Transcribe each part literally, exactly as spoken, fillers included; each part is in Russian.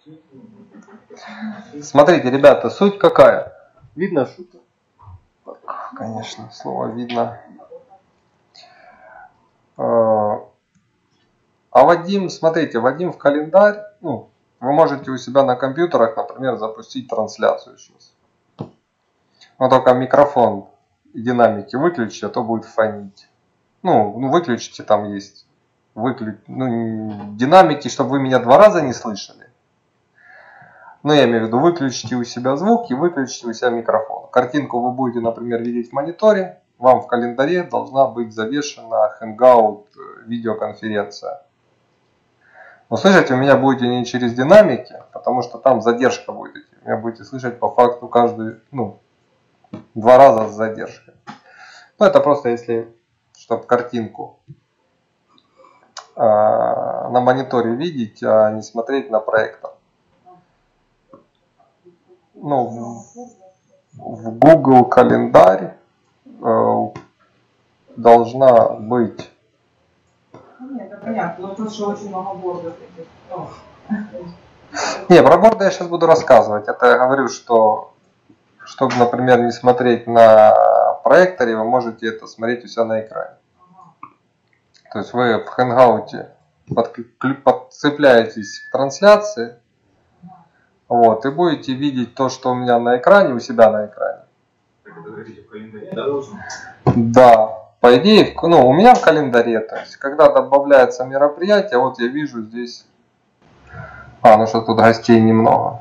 Смотрите, ребята, суть какая? Видно что-то? Конечно, слово видно. А Вадим, смотрите, Вадим в календарь, ну, вы можете у себя на компьютерах, например, запустить трансляцию сейчас. Но только микрофон и динамики выключите, а то будет фонить. Ну, ну выключите, там есть выключ... ну, динамики, чтобы вы меня два раза не слышали. Ну, я имею в виду, выключите у себя звук и выключите у себя микрофон. Картинку вы будете, например, видеть в мониторе. Вам в календаре должна быть завешена Hangout видеоконференция. Но слышать вы меня будете не через динамики, потому что там задержка будет идти. Вы меня будете слышать по факту каждый, ну, два раза с задержкой. Ну, это просто если, чтобы картинку э, на мониторе видеть, а не смотреть на проектор. Ну, в, в Google календарь э, должна быть. Нет, это понятно, но тут же очень много бордов. Не, про борды я сейчас буду рассказывать. Это я говорю, что чтобы, например, не смотреть на проекторе, вы можете это смотреть у себя на экране. То есть вы в Hangout подцепляетесь к трансляции, вот, и будете видеть то, что у меня на экране, у себя на экране. Так это говорите в календаре, да, должен? Да, по идее, ну, у меня в календаре, то есть, когда добавляется мероприятие, вот я вижу здесь, а, ну что тут гостей немного.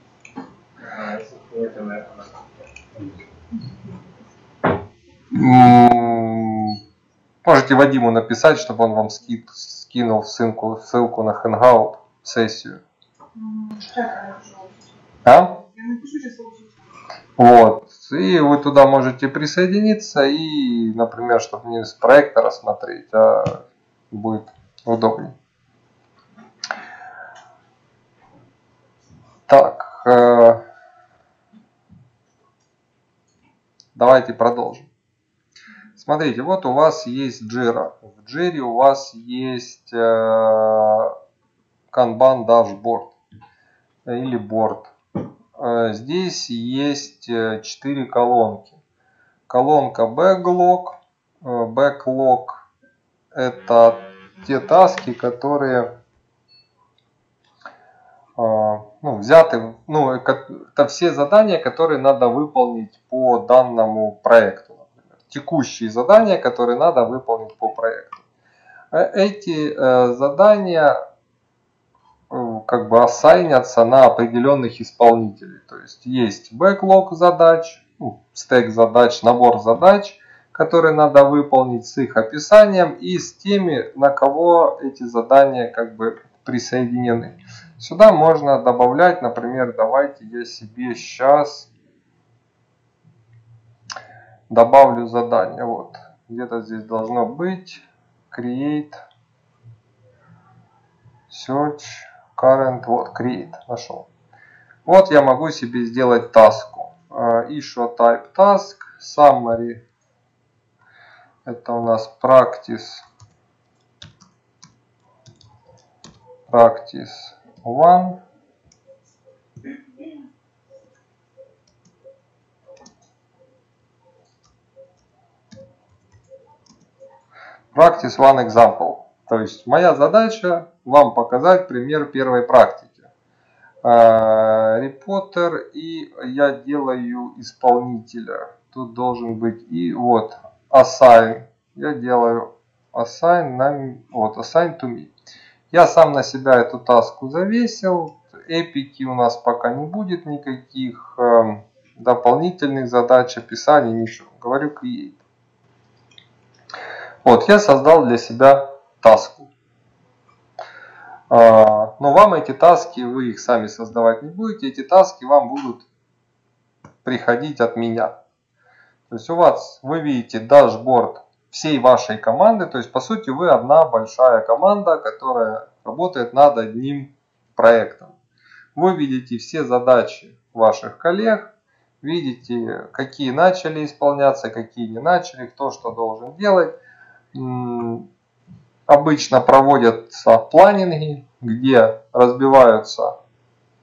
Можете Вадиму написать, чтобы он вам ски, скинул ссылку, ссылку на Hangout сессию. А? Вот. И вы туда можете присоединиться и, например, чтобы не с проектора смотреть, а будет удобнее. Так. Э, давайте продолжим. Смотрите, вот у вас есть Jira. В Jira у вас есть э, Kanban дашборд или борд. Э, здесь есть четыре колонки. Колонка Backlog. Э, Backlog это те таски, которые э, ну, взяты, ну, это все задания, которые надо выполнить по данному проекту. Текущие задания, которые надо выполнить по проекту. Эти э, задания э, как бы ассайнятся на определенных исполнителей. То есть есть бэклог задач, ну, стек задач, набор задач, которые надо выполнить с их описанием и с теми, на кого эти задания как бы присоединены. Сюда можно добавлять, например, давайте я себе сейчас добавлю задание. Вот. Где-то здесь должно быть create, search, current, вот, create, нашел. Вот я могу себе сделать таску. Uh, issue type task, summary, это у нас practice, practice one. Practice one example. То есть моя задача вам показать пример первой практики. Репортер, и я делаю исполнителя. Тут должен быть и вот assign. Я делаю assign на вот assign to me. Я сам на себя эту таску завесил. Эпики у нас пока не будет никаких э, дополнительных задач, описаний, ничего. Говорю create. Вот, я создал для себя таску. Но вам эти таски, вы их сами создавать не будете. Эти таски вам будут приходить от меня. То есть у вас, вы видите дашборд всей вашей команды. То есть по сути вы одна большая команда, которая работает над одним проектом. Вы видите все задачи ваших коллег. Видите, какие начали исполняться, какие не начали, кто что должен делать. Обычно проводятся планинги, где разбиваются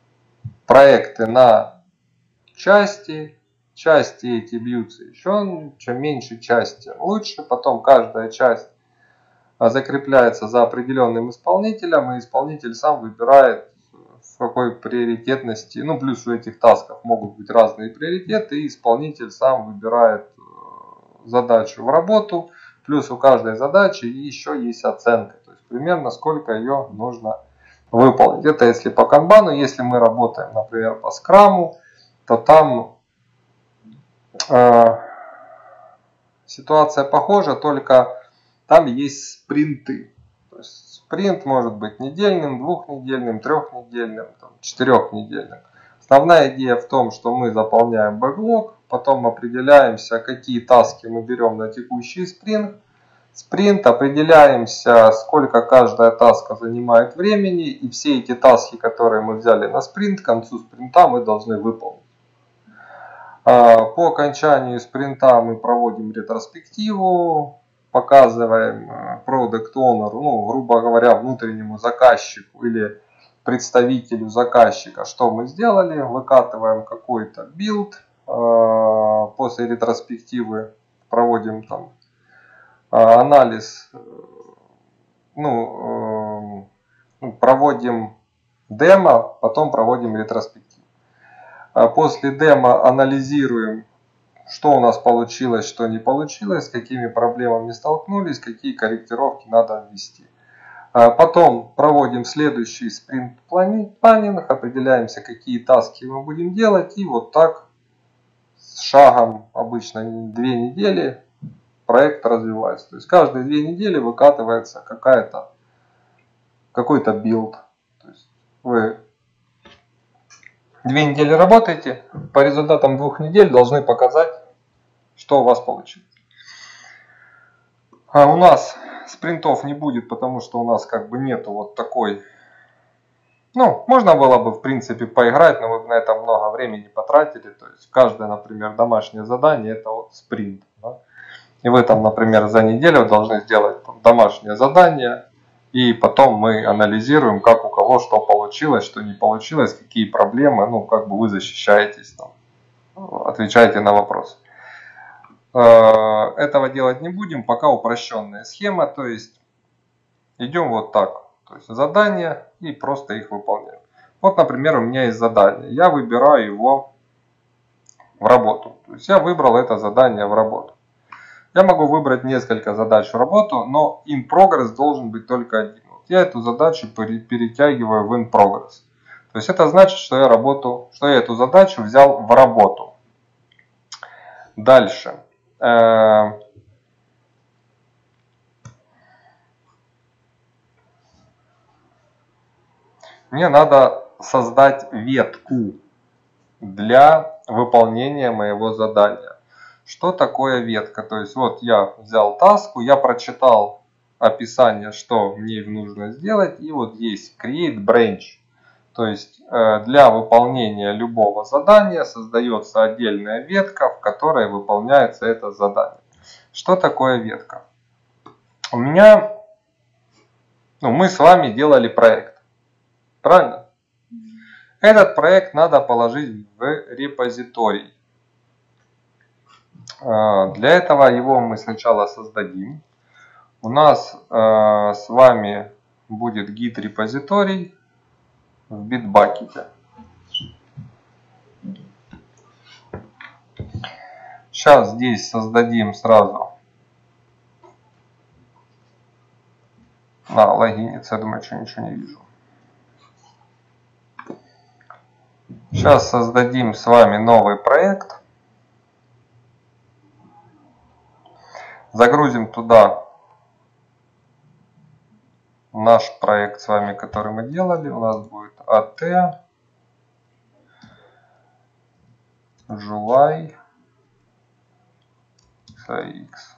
проекты на части. Части эти бьются еще, чем меньше части лучше. Потом каждая часть закрепляется за определенным исполнителем, и исполнитель сам выбирает, в какой приоритетности. Ну, плюс у этих тасков могут быть разные приоритеты, и исполнитель сам выбирает задачу в работу. Плюс у каждой задачи еще есть оценка, то есть примерно сколько ее нужно выполнить. Это если по канбану. Если мы работаем, например, по скраму, то там э, ситуация похожа, только там есть спринты. То есть спринт может быть недельным, двухнедельным, трехнедельным, там, четырехнедельным. Основная идея в том, что мы заполняем бэклог, потом определяемся, какие таски мы берем на текущий спринт. Спринт, определяемся, сколько каждая таска занимает времени, и все эти таски, которые мы взяли на спринт, к концу спринта мы должны выполнить. По окончанию спринта мы проводим ретроспективу, показываем Product Owner, ну, грубо говоря, внутреннему заказчику или представителю заказчика, что мы сделали, выкатываем какой-то билд, после ретроспективы проводим там анализ, ну, проводим демо, потом проводим ретроспективу. После демо анализируем, что у нас получилось, что не получилось, с какими проблемами столкнулись, какие корректировки надо ввести. Потом проводим следующий спринт-планинг, определяемся, какие таски мы будем делать, и вот так с шагом, обычно две недели, проект развивается. То есть каждые две недели выкатывается какая-то, какой-то билд. То есть вы две недели работаете, по результатам двух недель должны показать, что у вас получилось. А у нас спринтов не будет, потому что у нас как бы нету вот такой. Ну, можно было бы в принципе поиграть, но мы бы на это много времени потратили. То есть каждое, например, домашнее задание это вот спринт. Да? И вы там, например, за неделю должны сделать там домашнее задание. И потом мы анализируем, как у кого что получилось, что не получилось, какие проблемы. Ну, как бы вы защищаетесь, там, отвечаете на вопросы. Этого делать не будем, пока упрощенная схема. То есть идем вот так. То есть задания и просто их выполняем. Вот, например, у меня есть задание. Я выбираю его в работу. То есть я выбрал это задание в работу. Я могу выбрать несколько задач в работу, но in progress должен быть только один. Вот я эту задачу перетягиваю в in progress. То есть это значит, что я работу, что я эту задачу взял в работу. Дальше. Мне надо создать ветку для выполнения моего задания. Что такое ветка? То есть вот я взял таску, я прочитал описание, что мне нужно сделать, и вот есть create branch. То есть для выполнения любого задания создается отдельная ветка, в которой выполняется это задание. Что такое ветка? У меня, ну, мы с вами делали проект. Правильно? Этот проект надо положить в репозиторий. Для этого его мы сначала создадим. У нас с вами будет git репозиторий в Bitbucket. Сейчас здесь создадим сразу. На, логиниться, я думаю, что ничего не вижу. Сейчас создадим с вами новый проект. Загрузим туда наш проект с вами, который мы делали. У нас будет at July икс.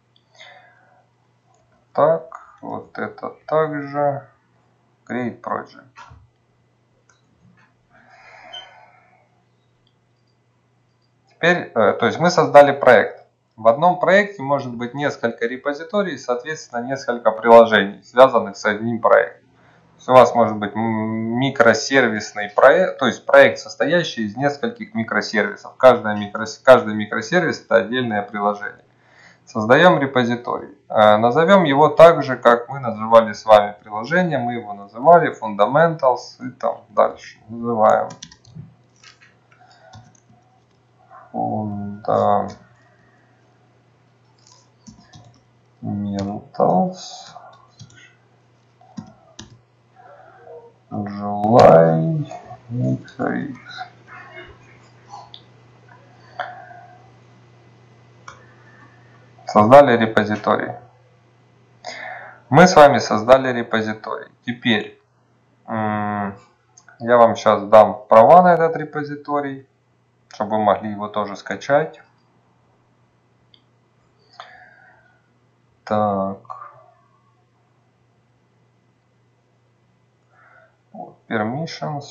Так, вот это также create project. Теперь, то есть мы создали проект. В одном проекте может быть несколько репозиторий, соответственно, несколько приложений, связанных с одним проектом. У вас может быть микросервисный проект, то есть проект, состоящий из нескольких микросервисов. Каждый, микро, каждый микросервис – это отдельное приложение. Создаем репозиторий. Назовем его так же, как мы называли с вами приложение. Мы его называли Fundamentals и там дальше называем Fundamentals July Mixer. Создали репозиторий. Мы с вами создали репозиторий. Теперь я вам сейчас дам права на этот репозиторий, чтобы вы могли его тоже скачать. Так. Вот, permissions.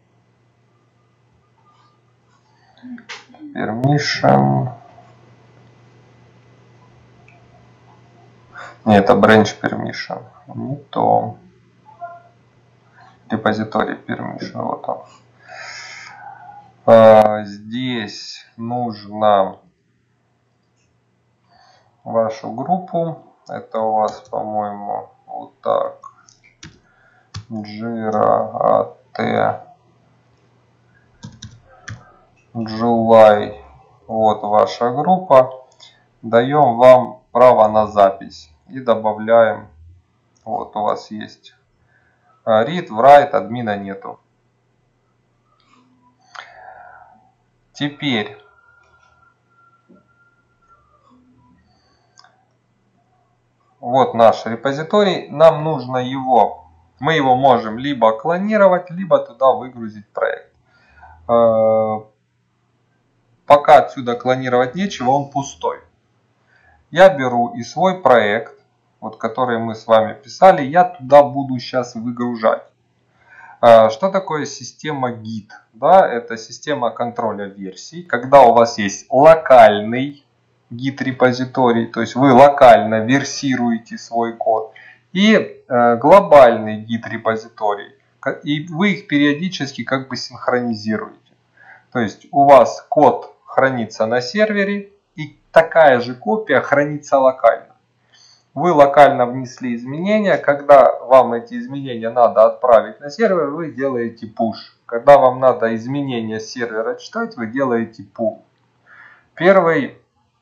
Permission. Нет, это branch permission. Не то. Репозиторий permission. Вот он. А, здесь нужно вашу группу. Это у вас, по-моему, вот так. Jira at July. Вот ваша группа. Даем вам право на запись. И добавляем. Вот у вас есть read, write, админа нету. Теперь вот наш репозиторий. Нам нужно его. Мы его можем либо клонировать, либо туда выгрузить проект. Пока отсюда клонировать нечего, он пустой. Я беру и свой проект, вот который мы с вами писали, я туда буду сейчас выгружать. Что такое система гит? Да, это система контроля версий. Когда у вас есть локальный гит репозиторий, то есть вы локально версируете свой код, и глобальный гит репозиторий, и вы их периодически как бы синхронизируете. То есть у вас код хранится на сервере, и такая же копия хранится локально. Вы локально внесли изменения. Когда вам эти изменения надо отправить на сервер, вы делаете push. Когда вам надо изменения с сервера читать, вы делаете pull. Первый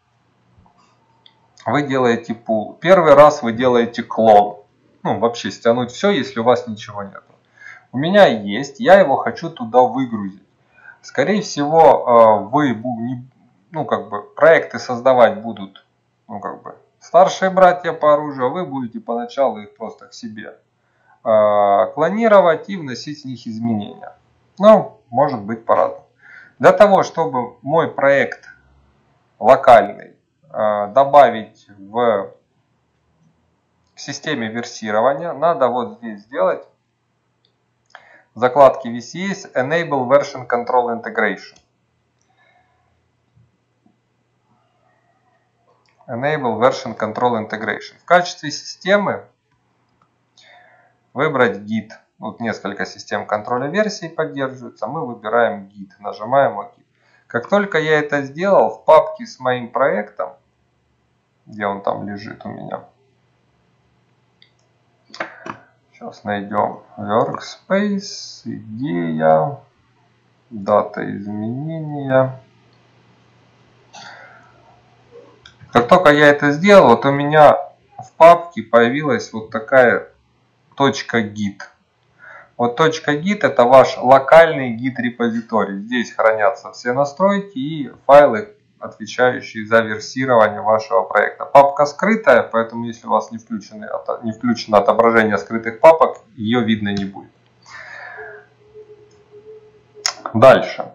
вы делаете pull. Первый раз вы делаете клон. Ну, вообще стянуть все, если у вас ничего нет. У меня есть, я его хочу туда выгрузить. Скорее всего, вы ну, как бы, проекты создавать будут, ну, как бы, старшие братья по оружию, вы будете поначалу их просто к себе э, клонировать и вносить в них изменения. Ну, может быть по-разному. Для того, чтобы мой проект локальный э, добавить в системе версирования, надо вот здесь сделать в закладке ви си эс Enable Version Control Integration. Enable Version Control Integration. В качестве системы выбрать гит. Вот несколько систем контроля версий поддерживаются. Мы выбираем гит. Нажимаем ОК. Как только я это сделал, в папке с моим проектом, где он там лежит у меня. Сейчас найдем Workspace, идея, дата изменения. Как только я это сделал, вот у меня в папке появилась вот такая точка гит. Вот точка гит это ваш локальный гит репозиторий. Здесь хранятся все настройки и файлы, отвечающие за версирование вашего проекта. Папка скрытая, поэтому если у вас не включено, не включено отображение скрытых папок, ее видно не будет. Дальше.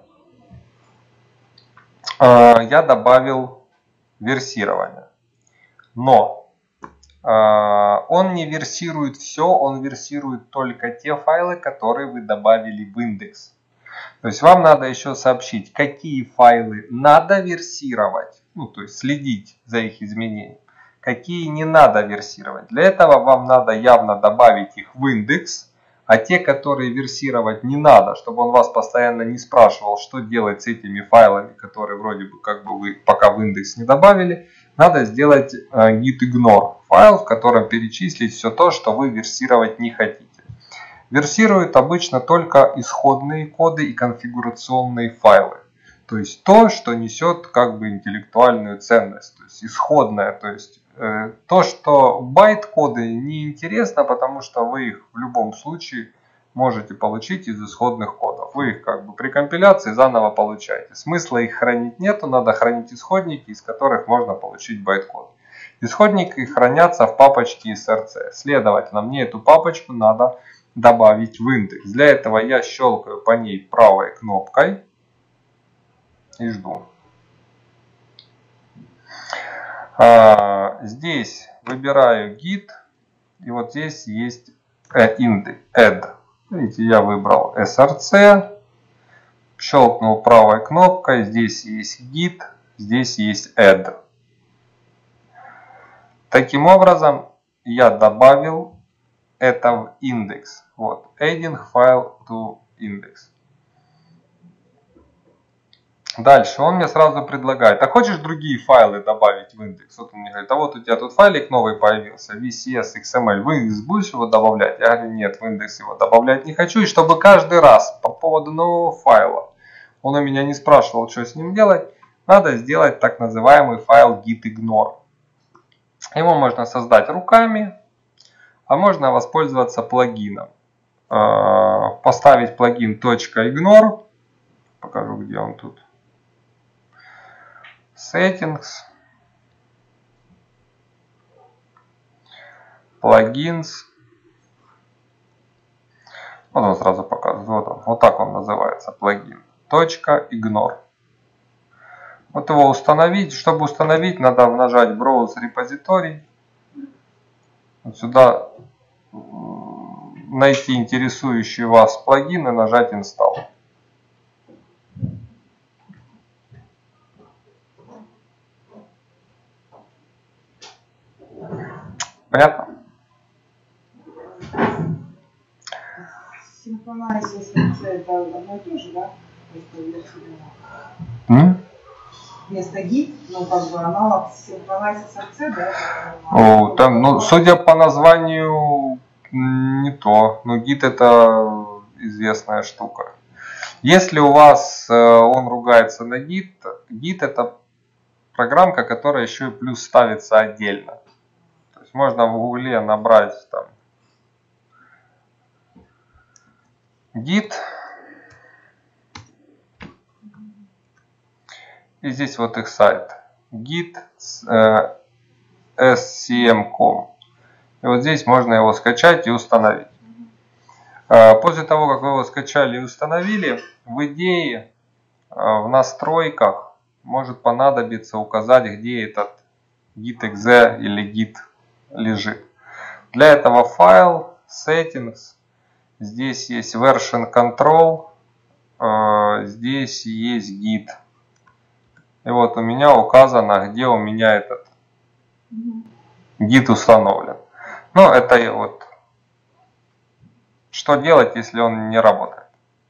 Я добавил версирование. Но э, он не версирует все, он версирует только те файлы, которые вы добавили в индекс. То есть вам надо еще сообщить, какие файлы надо версировать, ну то есть следить за их изменением, какие не надо версировать. Для этого вам надо явно добавить их в индекс, А те, которые версировать не надо, чтобы он вас постоянно не спрашивал, что делать с этими файлами, которые вроде бы как бы вы пока в индекс не добавили, надо сделать git ignore файл, в котором перечислить все то, что вы версировать не хотите. Версируют обычно только исходные коды и конфигурационные файлы. То есть то, что несет как бы интеллектуальную ценность. То есть исходное, то есть э, то, что байт-коды неинтересно, потому что вы их в любом случае можете получить из исходных кодов. Вы их как бы при компиляции заново получаете. Смысла их хранить нету, надо хранить исходники, из которых можно получить байт-код. Исходники хранятся в папочке эс эр си. Следовательно, мне эту папочку надо добавить в индекс. Для этого я щелкаю по ней правой кнопкой и жду. А, здесь выбираю git, и вот здесь есть индекс, add. Видите, я выбрал эс эр си, щелкнул правой кнопкой, здесь есть git, здесь есть add. Таким образом, я добавил это в индекс. Вот, adding file to index. Дальше он мне сразу предлагает, а хочешь другие файлы добавить в индекс? Вот он мне говорит, а вот у тебя тут файлик новый появился, ви си эс, икс эм эль, в индекс будешь его добавлять? Я говорю, нет, в индекс его добавлять не хочу. И чтобы каждый раз по поводу нового файла он у меня не спрашивал, что с ним делать, надо сделать так называемый файл git ignore. Его можно создать руками, а можно воспользоваться плагином. Поставить плагин .ignore. Покажу, где он тут. Settings. Plugins. Вот он сразу показывает. Вот он. Вот так он называется. Плагин. .ignore. Вот его установить. Чтобы установить, надо нажать Browse репозиторий. Вот сюда найти интересующий вас плагин и нажать Install. Понятно? Synchronize эс эр си это одно и то же, да? М? Вместо git, ну как бы аналог Synchronize эс эр си, да? О, там, ну, судя по названию, не то. Но git это известная штука. Если у вас э, он ругается на git, git это программка, которая еще и плюс ставится отдельно. То есть можно в гугле набрать там git. И здесь вот их сайт. git э, эс си эм точка ком. И вот здесь можно его скачать и установить. Э, после того, как вы его скачали и установили, в идее э, в настройках может понадобиться указать, где этот git.exe или git лежит. Для этого файл, settings, здесь есть version control, э, здесь есть git. И вот у меня указано, где у меня этот git установлен. Но это вот что делать, если он не работает.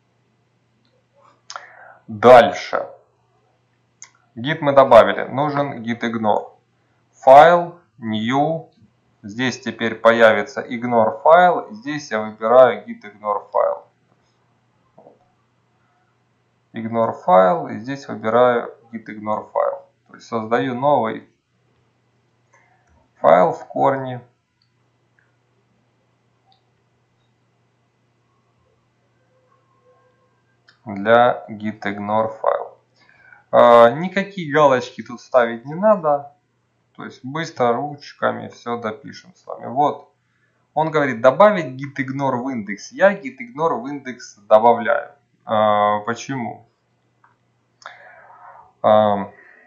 Дальше. Git мы добавили. Нужен git ignore. Файл, new. Здесь теперь появится ignore файл. И здесь я выбираю git ignore файл. Ignore файл. И здесь выбираю git ignore файл. То есть создаю новый файл в корне. Для git ignore файл. Никакие галочки тут ставить не надо. То есть быстро ручками все допишем с вами. Вот. Он говорит добавить git ignore в индекс. Я git ignore в индекс добавляю. А, почему? А,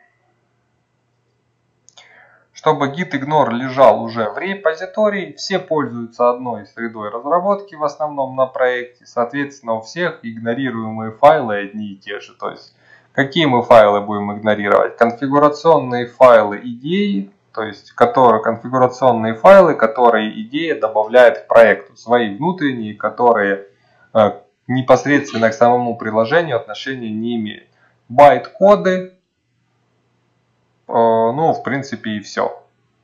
чтобы git ignore лежал уже в репозитории, все пользуются одной средой разработки в основном на проекте. Соответственно, у всех игнорируемые файлы одни и те же. То есть какие мы файлы будем игнорировать? Конфигурационные файлы идеи, то есть которые, конфигурационные файлы, которые идея добавляет к проекту, свои внутренние, которые э, непосредственно к самому приложению отношения не имеют. Байт-коды, э, ну в принципе и все.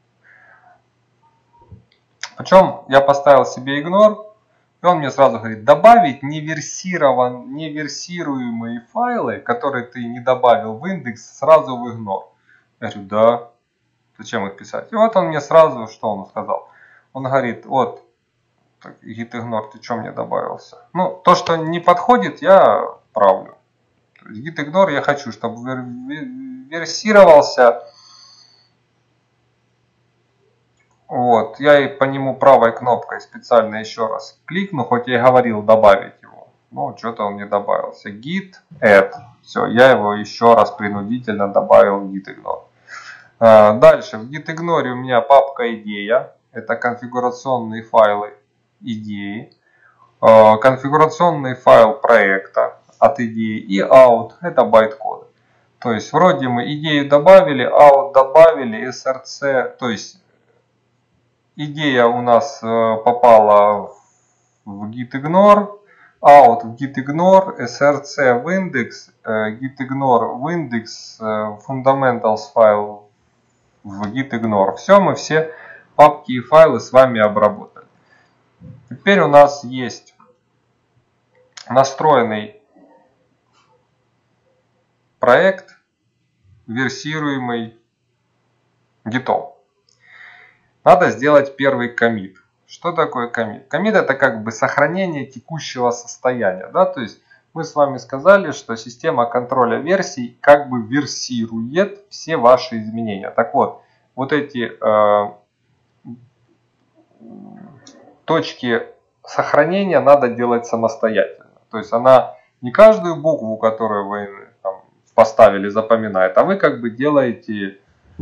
Причем я поставил себе игнор. И он мне сразу говорит, добавить неверсирован, неверсируемые файлы, которые ты не добавил в индекс, сразу в игнор. Я говорю, да, зачем их писать? И вот он мне сразу, что он сказал? Он говорит, вот, git-ignore, ты что мне добавился? Ну, то, что не подходит, я правлю. То есть git-ignore я хочу, чтобы версировался. Вот, я и по нему правой кнопкой специально еще раз кликну, хоть я и говорил добавить его. Ну, что-то он не добавился. Git add. Все, я его еще раз принудительно добавил в git-ignore. А, дальше, в git-ignore у меня папка идея. Это конфигурационные файлы идеи. А, конфигурационный файл проекта от идеи. И out. Это байт-коды. То есть, вроде мы идею добавили, out добавили, эс эр си, то есть, идея у нас попала в git-ignore, out в git-ignore, эс эр си в индекс, git-ignore в индекс, fundamentals файл в git-ignore. Все, мы все папки и файлы с вами обработали. Теперь у нас есть настроенный проект, версируемый гитом. Надо сделать первый коммит. Что такое коммит? Коммит это как бы сохранение текущего состояния. Да? То есть мы с вами сказали, что система контроля версий как бы версирует все ваши изменения. Так вот, вот эти э, точки сохранения надо делать самостоятельно. То есть она не каждую букву, которую вы там поставили, запоминает, а вы как бы делаете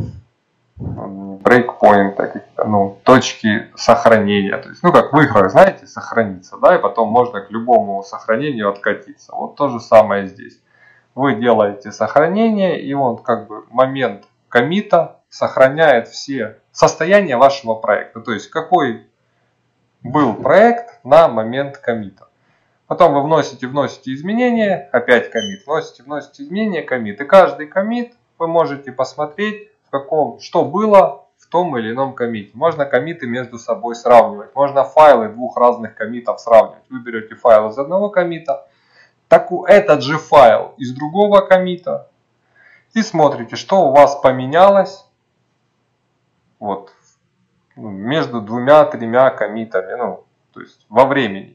брейкпоинты, ну, точки сохранения. То есть, ну, как в играх, знаете, сохраниться, да, и потом можно к любому сохранению откатиться. Вот то же самое здесь. Вы делаете сохранение, и он как бы момент коммита сохраняет все состояния вашего проекта. То есть, какой был проект на момент коммита. Потом вы вносите, вносите изменения, опять коммит, вносите, вносите изменения, коммит. И каждый коммит вы можете посмотреть, в каком, что было в том или ином коммите. Можно коммиты между собой сравнивать. Можно файлы двух разных коммитов сравнивать. Вы берете файл из одного коммита, так, этот же файл из другого коммита. И смотрите, что у вас поменялось вот, между двумя-тремя коммитами. Ну, то есть во времени.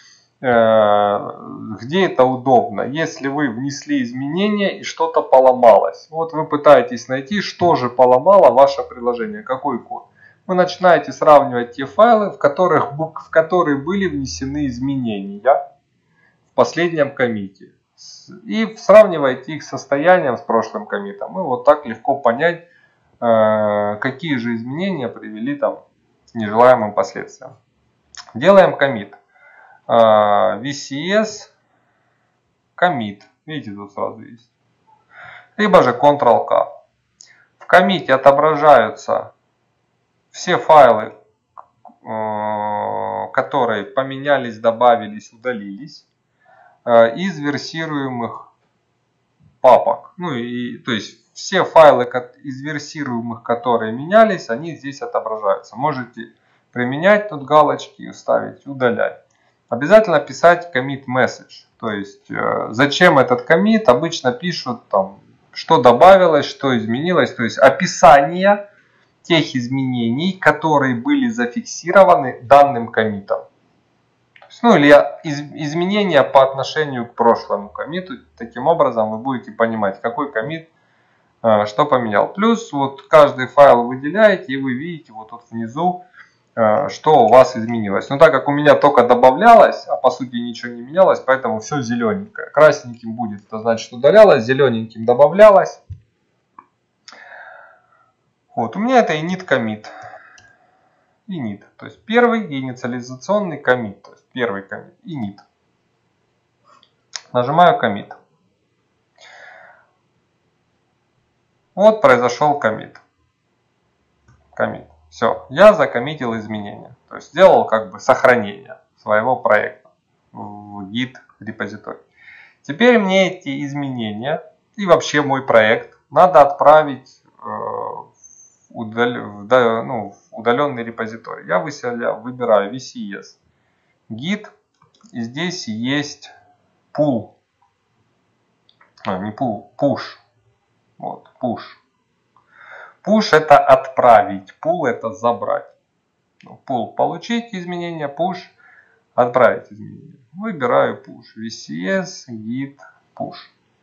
Где это удобно, если вы внесли изменения и что-то поломалось. Вот вы пытаетесь найти, что же поломало ваше приложение, какой код. Вы начинаете сравнивать те файлы, в, которых, в которые были внесены изменения в последнем коммите. И сравниваете их с состоянием с прошлым коммитом. И вот так легко понять, какие же изменения привели там к нежелаемым последствиям. Делаем коммит. ви си эс commit. Видите, тут сразу есть. Либо же контрол-К. В коммите отображаются все файлы, которые поменялись, добавились, удалились из версируемых папок. Ну и то есть все файлы из версируемых, которые менялись, они здесь отображаются. Можете применять тут галочки, ставить, удалять. Обязательно писать commit message. То есть, э, зачем этот commit, обычно пишут, там, что добавилось, что изменилось. То есть, описание тех изменений, которые были зафиксированы данным коммитом. Ну, или из, изменения по отношению к прошлому коммиту. Таким образом, вы будете понимать, какой коммит э, что поменял. Плюс, вот каждый файл выделяете, и вы видите вот тут внизу, что у вас изменилось. Но так как у меня только добавлялось, а по сути ничего не менялось, поэтому все зелененькое. Красненьким будет, это значит удалялось, зелененьким добавлялось. Вот, у меня это init commit. Init, то есть первый инициализационный commit, то есть первый commit, init. Нажимаю commit. Вот произошел commit. Commit. Все, я закоммитил изменения. То есть сделал как бы сохранение своего проекта в Git репозиторий. Теперь мне эти изменения и вообще мой проект надо отправить в, удал... в, ну, в удаленный репозиторий. Я выселяю, выбираю ви си эс Git, и здесь есть pull. А, не pull, push. Вот, push. Push это отправить, pull это забрать. Pull получить изменения, push отправить изменения. Выбираю push. ви си эс Git push.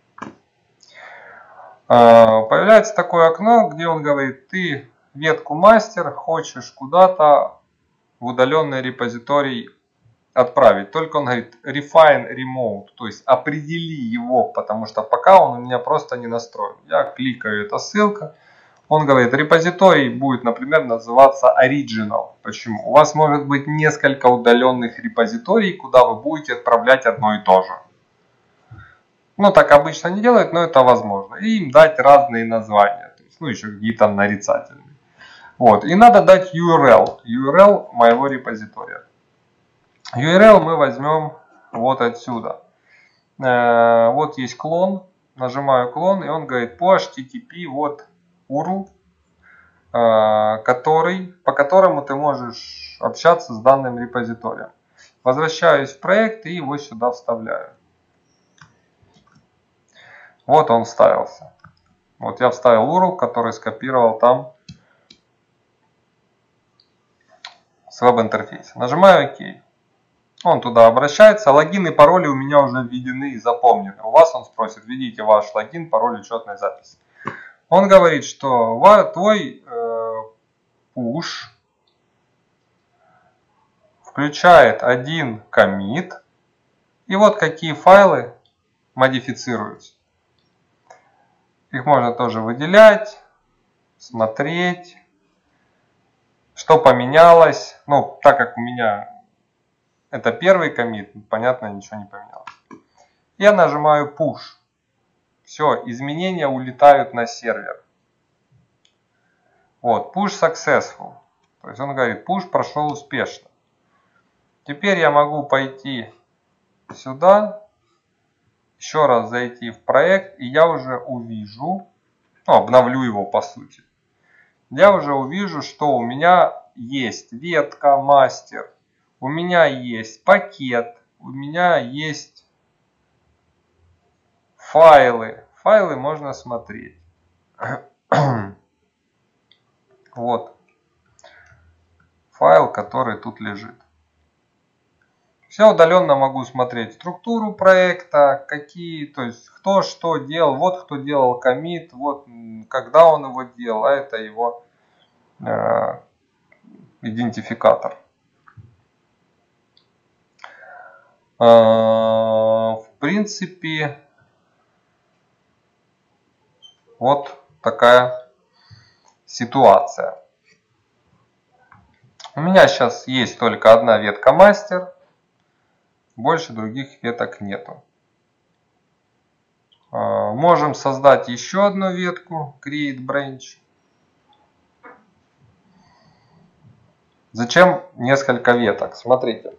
Появляется такое окно, где он говорит, ты ветку мастер хочешь куда-то в удаленный репозиторий отправить. Только он говорит refine remote, то есть определи его, потому что пока он у меня просто не настроен. Я кликаю, эта ссылка. Он говорит, репозиторий будет, например, называться Original. Почему? У вас может быть несколько удаленных репозиторий, куда вы будете отправлять одно и то же. Ну, так обычно не делают, но это возможно. И им дать разные названия. То есть, ну, еще какие-то нарицательные. Вот. И надо дать ю ар эл. ю ар эл моего репозитория. ю ар эл мы возьмем вот отсюда. Вот есть клон. Нажимаю клон, и он говорит по эйч ти ти пи вот ю ар эл, который, по которому ты можешь общаться с данным репозиторием. Возвращаюсь в проект и его сюда вставляю. Вот он вставился. Вот я вставил ю ар эл, который скопировал там с веб-интерфейса. Нажимаю ОК. Он туда обращается. Логин и пароли у меня уже введены и запомнены. У вас он спросит, введите ваш логин, пароль, учетной записи. Он говорит, что твой э, push включает один commit. И вот какие файлы модифицируются. Их можно тоже выделять, смотреть, что поменялось. Ну, так как у меня это первый коммит, понятно, ничего не поменялось. Я нажимаю push. Все, изменения улетают на сервер. Вот, push successful. То есть он говорит, push прошел успешно. Теперь я могу пойти сюда, еще раз зайти в проект, и я уже увижу, ну, обновлю его по сути. Я уже увижу, что у меня есть ветка мастер, у меня есть пакет, у меня есть файлы. Файлы можно смотреть. Вот файл, который тут лежит. Все удаленно могу смотреть структуру проекта, какие, то есть кто что делал, вот кто делал коммит, вот когда он его делал, а это его э, идентификатор. Э, в принципе, вот такая ситуация. У меня сейчас есть только одна ветка мастер. Больше других веток нету. Можем создать еще одну ветку create branch. Зачем несколько веток? Смотрите.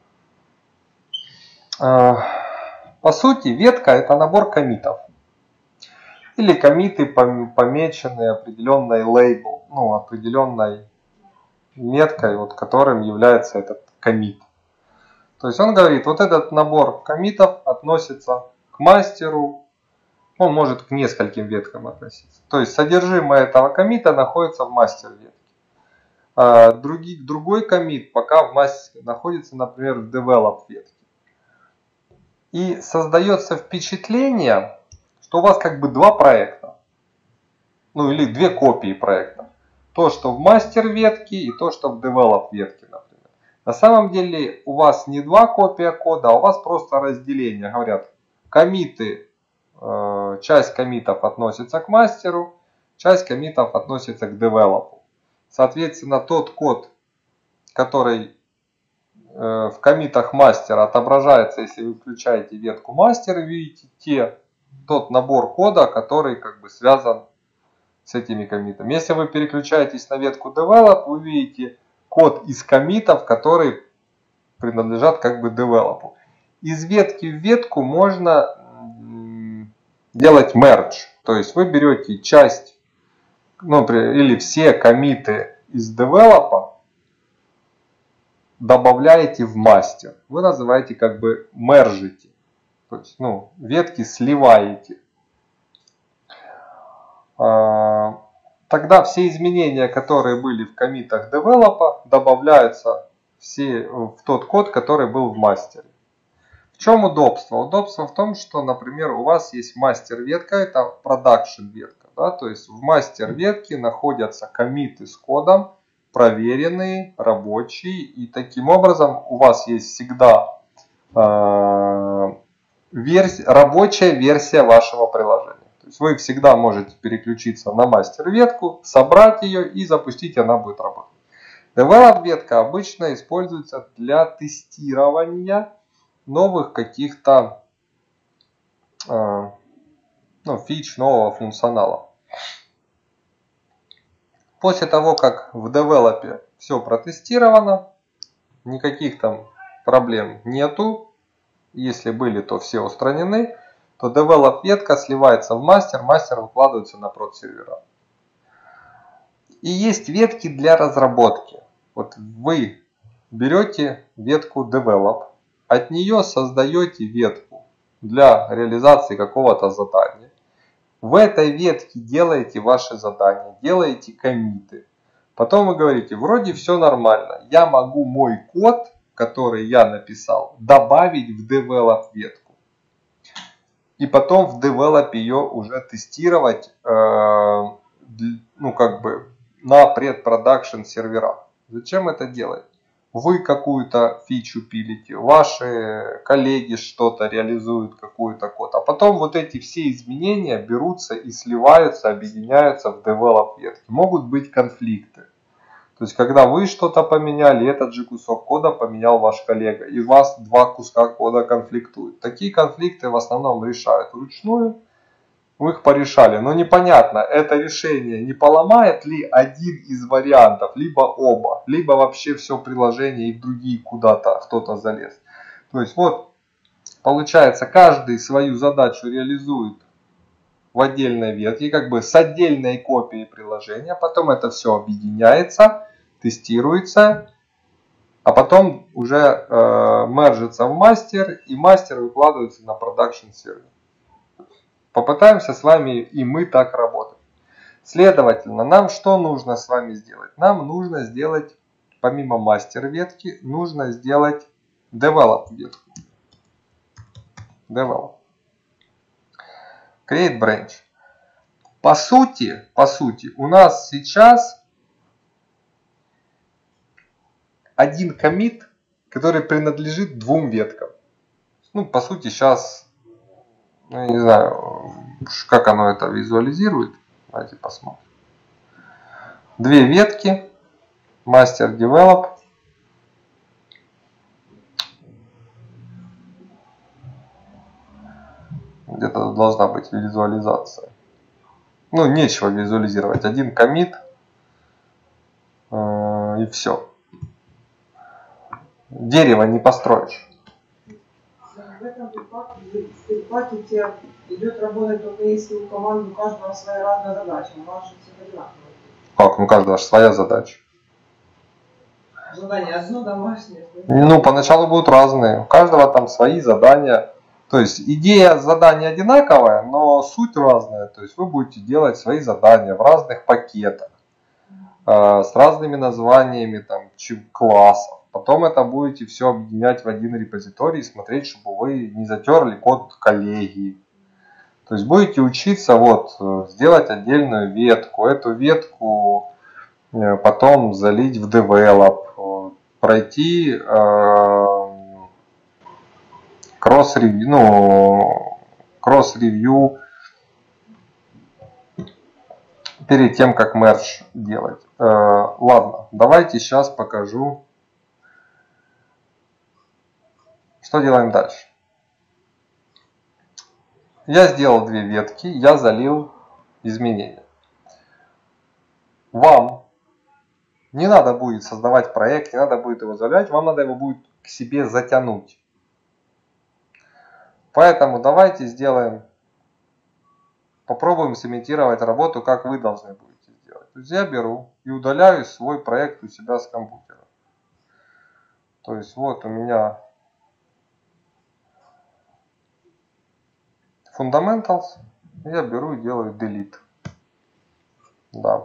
По сути, ветка это набор коммитов. Или коммиты помеченные определенной лейбл, ну, определенной меткой, вот, которым является этот коммит. То есть он говорит, вот этот набор коммитов относится к мастеру, он может к нескольким веткам относиться. То есть содержимое этого коммита находится в мастер ветке. А другой, другой коммит пока в мастер, находится, например, в develop ветке. И создается впечатление, что у вас как бы два проекта. Ну или две копии проекта. То, что в мастер ветке и то, что в develop ветке, например. На самом деле у вас не два копия кода, а у вас просто разделение. Говорят, коммиты, э, часть коммитов относится к мастеру, часть коммитов относится к девелопу. Соответственно, тот код, который э, в коммитах мастера отображается, если вы включаете ветку мастер, видите те, тот набор кода, который как бы связан с этими коммитами. Если вы переключаетесь на ветку develop, вы видите код из коммитов, которые принадлежат как бы develop. Из ветки в ветку можно делать merge. То есть вы берете часть, ну, или все коммиты из develop, добавляете в мастер. Вы называете как бы мержите. То есть, ну, ветки сливаете. Тогда все изменения, которые были в коммитах develop, добавляются все в тот код, который был в мастере. В чем удобство? Удобство в том, что, например, у вас есть мастер ветка, это production ветка. Да? То есть в мастер ветке находятся коммиты с кодом, проверенные, рабочие. И таким образом у вас есть всегда э, версия, рабочая версия вашего приложения. То есть вы всегда можете переключиться на мастер ветку, собрать ее и запустить, она будет работать. Develop ветка обычно используется для тестирования новых каких-то э, ну, фич, нового функционала. После того, как в девелопе все протестировано, никаких там проблем нету, если были, то все устранены, то develop ветка сливается в мастер, мастер выкладывается на прод сервера. И есть ветки для разработки. Вот вы берете ветку develop, от нее создаете ветку для реализации какого-то задания. В этой ветке делаете ваши задания, делаете коммиты. Потом вы говорите, вроде все нормально, я могу мой код, который я написал, добавить в develop ветку. И потом в develop ее уже тестировать, э, ну как бы на предпродакшн серверах. Зачем это делать? Вы какую-то фичу пилите, ваши коллеги что-то реализуют, какой-то код. А потом вот эти все изменения берутся и сливаются, объединяются в develop ветке. Могут быть конфликты. То есть, когда вы что-то поменяли, этот же кусок кода поменял ваш коллега. И у вас два куска кода конфликтуют. Такие конфликты в основном решают вручную. Вы их порешали. Но непонятно, это решение не поломает ли один из вариантов, либо оба, либо вообще все приложение и в другие куда-то кто-то залез. То есть вот получается, каждый свою задачу реализует в отдельной ветке, как бы с отдельной копией приложения. Потом это все объединяется, тестируется, а потом уже э, мержится в мастер, и мастер выкладывается на продакшн сервер. Попытаемся с вами и мы так работать. Следовательно, нам что нужно с вами сделать? Нам нужно сделать, помимо мастер ветки, нужно сделать develop ветку. Develop. Create branch. По сути, по сути, у нас сейчас один коммит, который принадлежит двум веткам. Ну, по сути, сейчас, я не знаю, как оно это визуализирует. Давайте посмотрим. Две ветки. Master Develop. Где-то должна быть визуализация. Ну, нечего визуализировать. Один коммит. Э, и все. Дерево не построишь. В этом пакете идет работать только если у команды у каждого своя разная задача. У вас же все одинаковые. Как? Ну, у каждого своя задача. Задание одно, домашнее. Ну, поначалу будут разные. У каждого там свои задания. То есть идея задания одинаковая, но суть разная. То есть вы будете делать свои задания в разных пакетах, э, с разными названиями там, классов. Потом это будете все объединять в один репозиторий и смотреть, чтобы вы не затерли код коллеги. То есть будете учиться вот, сделать отдельную ветку. Эту ветку потом залить в develop, пройти э, кросс-ревью, ну, кросс-ревью перед тем, как мердж делать. Э, ладно, давайте сейчас покажу, что делаем дальше. Я сделал две ветки, я залил изменения. вам не надо будет создавать проект, не надо будет его заявлять, вам надо его будет к себе затянуть. Поэтому давайте сделаем, попробуем сымитировать работу, как вы должны будете сделать. То есть я беру и удаляю свой проект у себя с компьютера. То есть вот у меня Fundamentals, я беру и делаю delete. Да.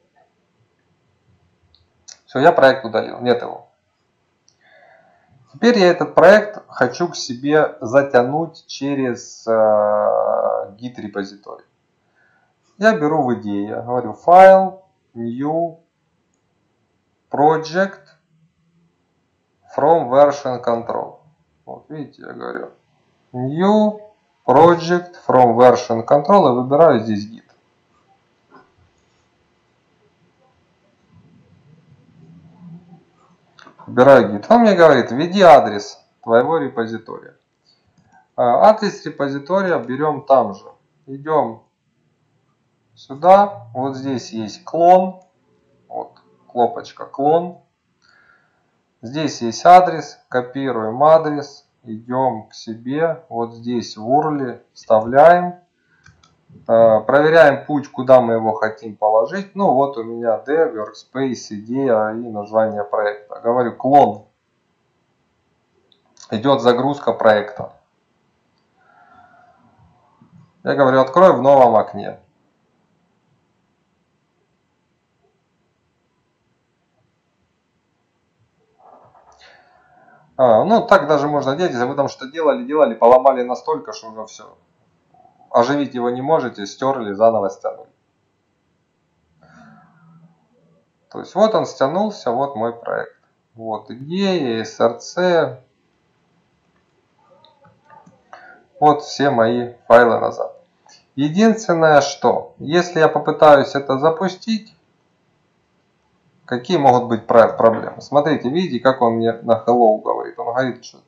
Все, я проект удалил, нет его. Теперь я этот проект хочу к себе затянуть через э, Git репозиторий. Я беру в идее, говорю File, New, Project, From Version Control. Вот видите, я говорю New, Project, From Version Control и выбираю здесь Git. Выбираю Git. Он мне говорит, введи адрес твоего репозитория. Адрес репозитория берем там же. Идем сюда. Вот здесь есть клон. Вот кнопочка клон. Здесь есть адрес. Копируем адрес. Идем к себе. Вот здесь в урле вставляем. Проверяем путь, куда мы его хотим положить. Ну вот у меня D, Workspace, идея и название проекта. Говорю клон. Идет загрузка проекта. Я говорю, открой в новом окне. А, ну так даже можно делать, если вы там что делали, делали, поломали настолько, что уже все. Оживить его не можете, стерли, заново стянули. То есть вот он стянулся, вот мой проект. Вот идея, эс эр си. Вот все мои файлы назад. Единственное, что если я попытаюсь это запустить, какие могут быть проблемы? Смотрите, видите, как он мне на hello говорит. Он говорит, что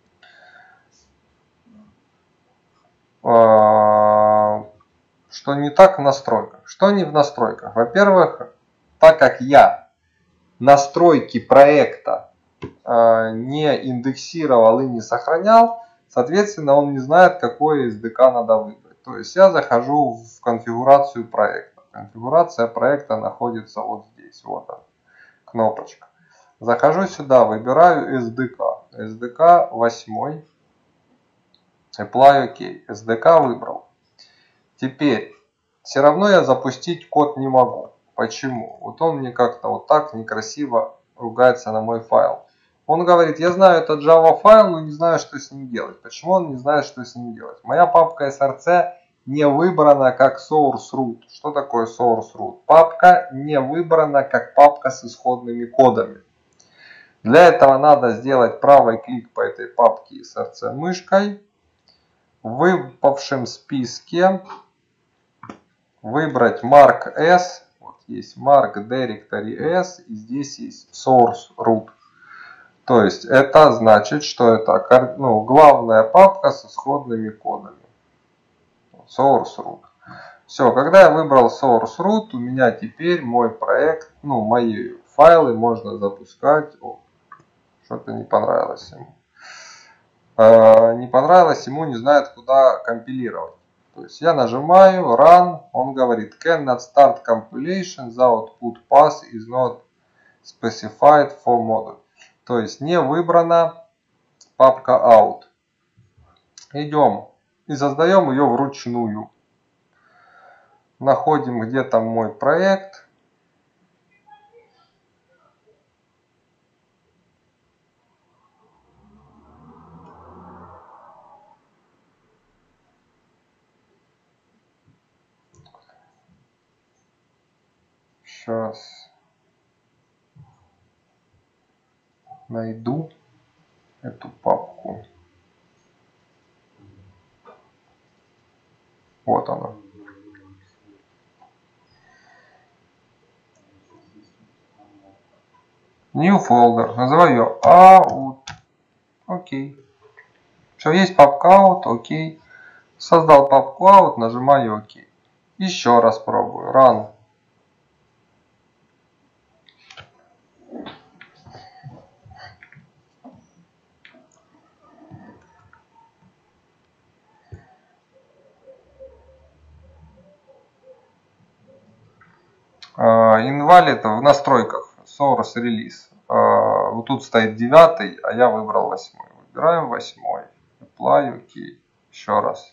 что не так в настройках. Что не в настройках? Во-первых, так как я настройки проекта не индексировал и не сохранял, соответственно, он не знает, какой эс ди кей надо выбрать. То есть я захожу в конфигурацию проекта. Конфигурация проекта находится вот здесь. Вот она, кнопочка. Захожу сюда, выбираю эс ди кей. эс ди кей восемь. Apply OK. эс ди кей выбрал. Теперь, все равно я запустить код не могу. Почему? Вот он мне как-то вот так некрасиво ругается на мой файл. Он говорит, я знаю этот Java файл, но не знаю, что с ним делать. Почему он не знает, что с ним делать? Моя папка эс эр си не выбрана как source root. Что такое source root? Папка не выбрана как папка с исходными кодами. Для этого надо сделать правый клик по этой папке эс эр си мышкой. В выпавшем списке выбрать mark S. Вот есть mark directory S. И здесь есть source root. То есть это значит, что это ну, главная папка с исходными кодами. Source root. Все, когда я выбрал source root, у меня теперь мой проект, ну мои файлы можно запускать. О, что-то не понравилось ему. Э, не понравилось ему, не знает, куда компилировать. То есть я нажимаю run, он говорит cannot start compilation, the output path is not specified for module. То есть не выбрана папка out. Идем и создаем ее вручную. Находим, где там мой проект. Сейчас найду эту папку. Вот она. New folder. Называю ее out. Окей. Все, есть папка out. Окей. Создал папку out. Нажимаю ОК. Еще раз пробую. Run. Invalid в настройках Source Release. Вот тут стоит девятый, а я выбрал восьмой. Выбираем восьмой. Apply, OK. Еще раз.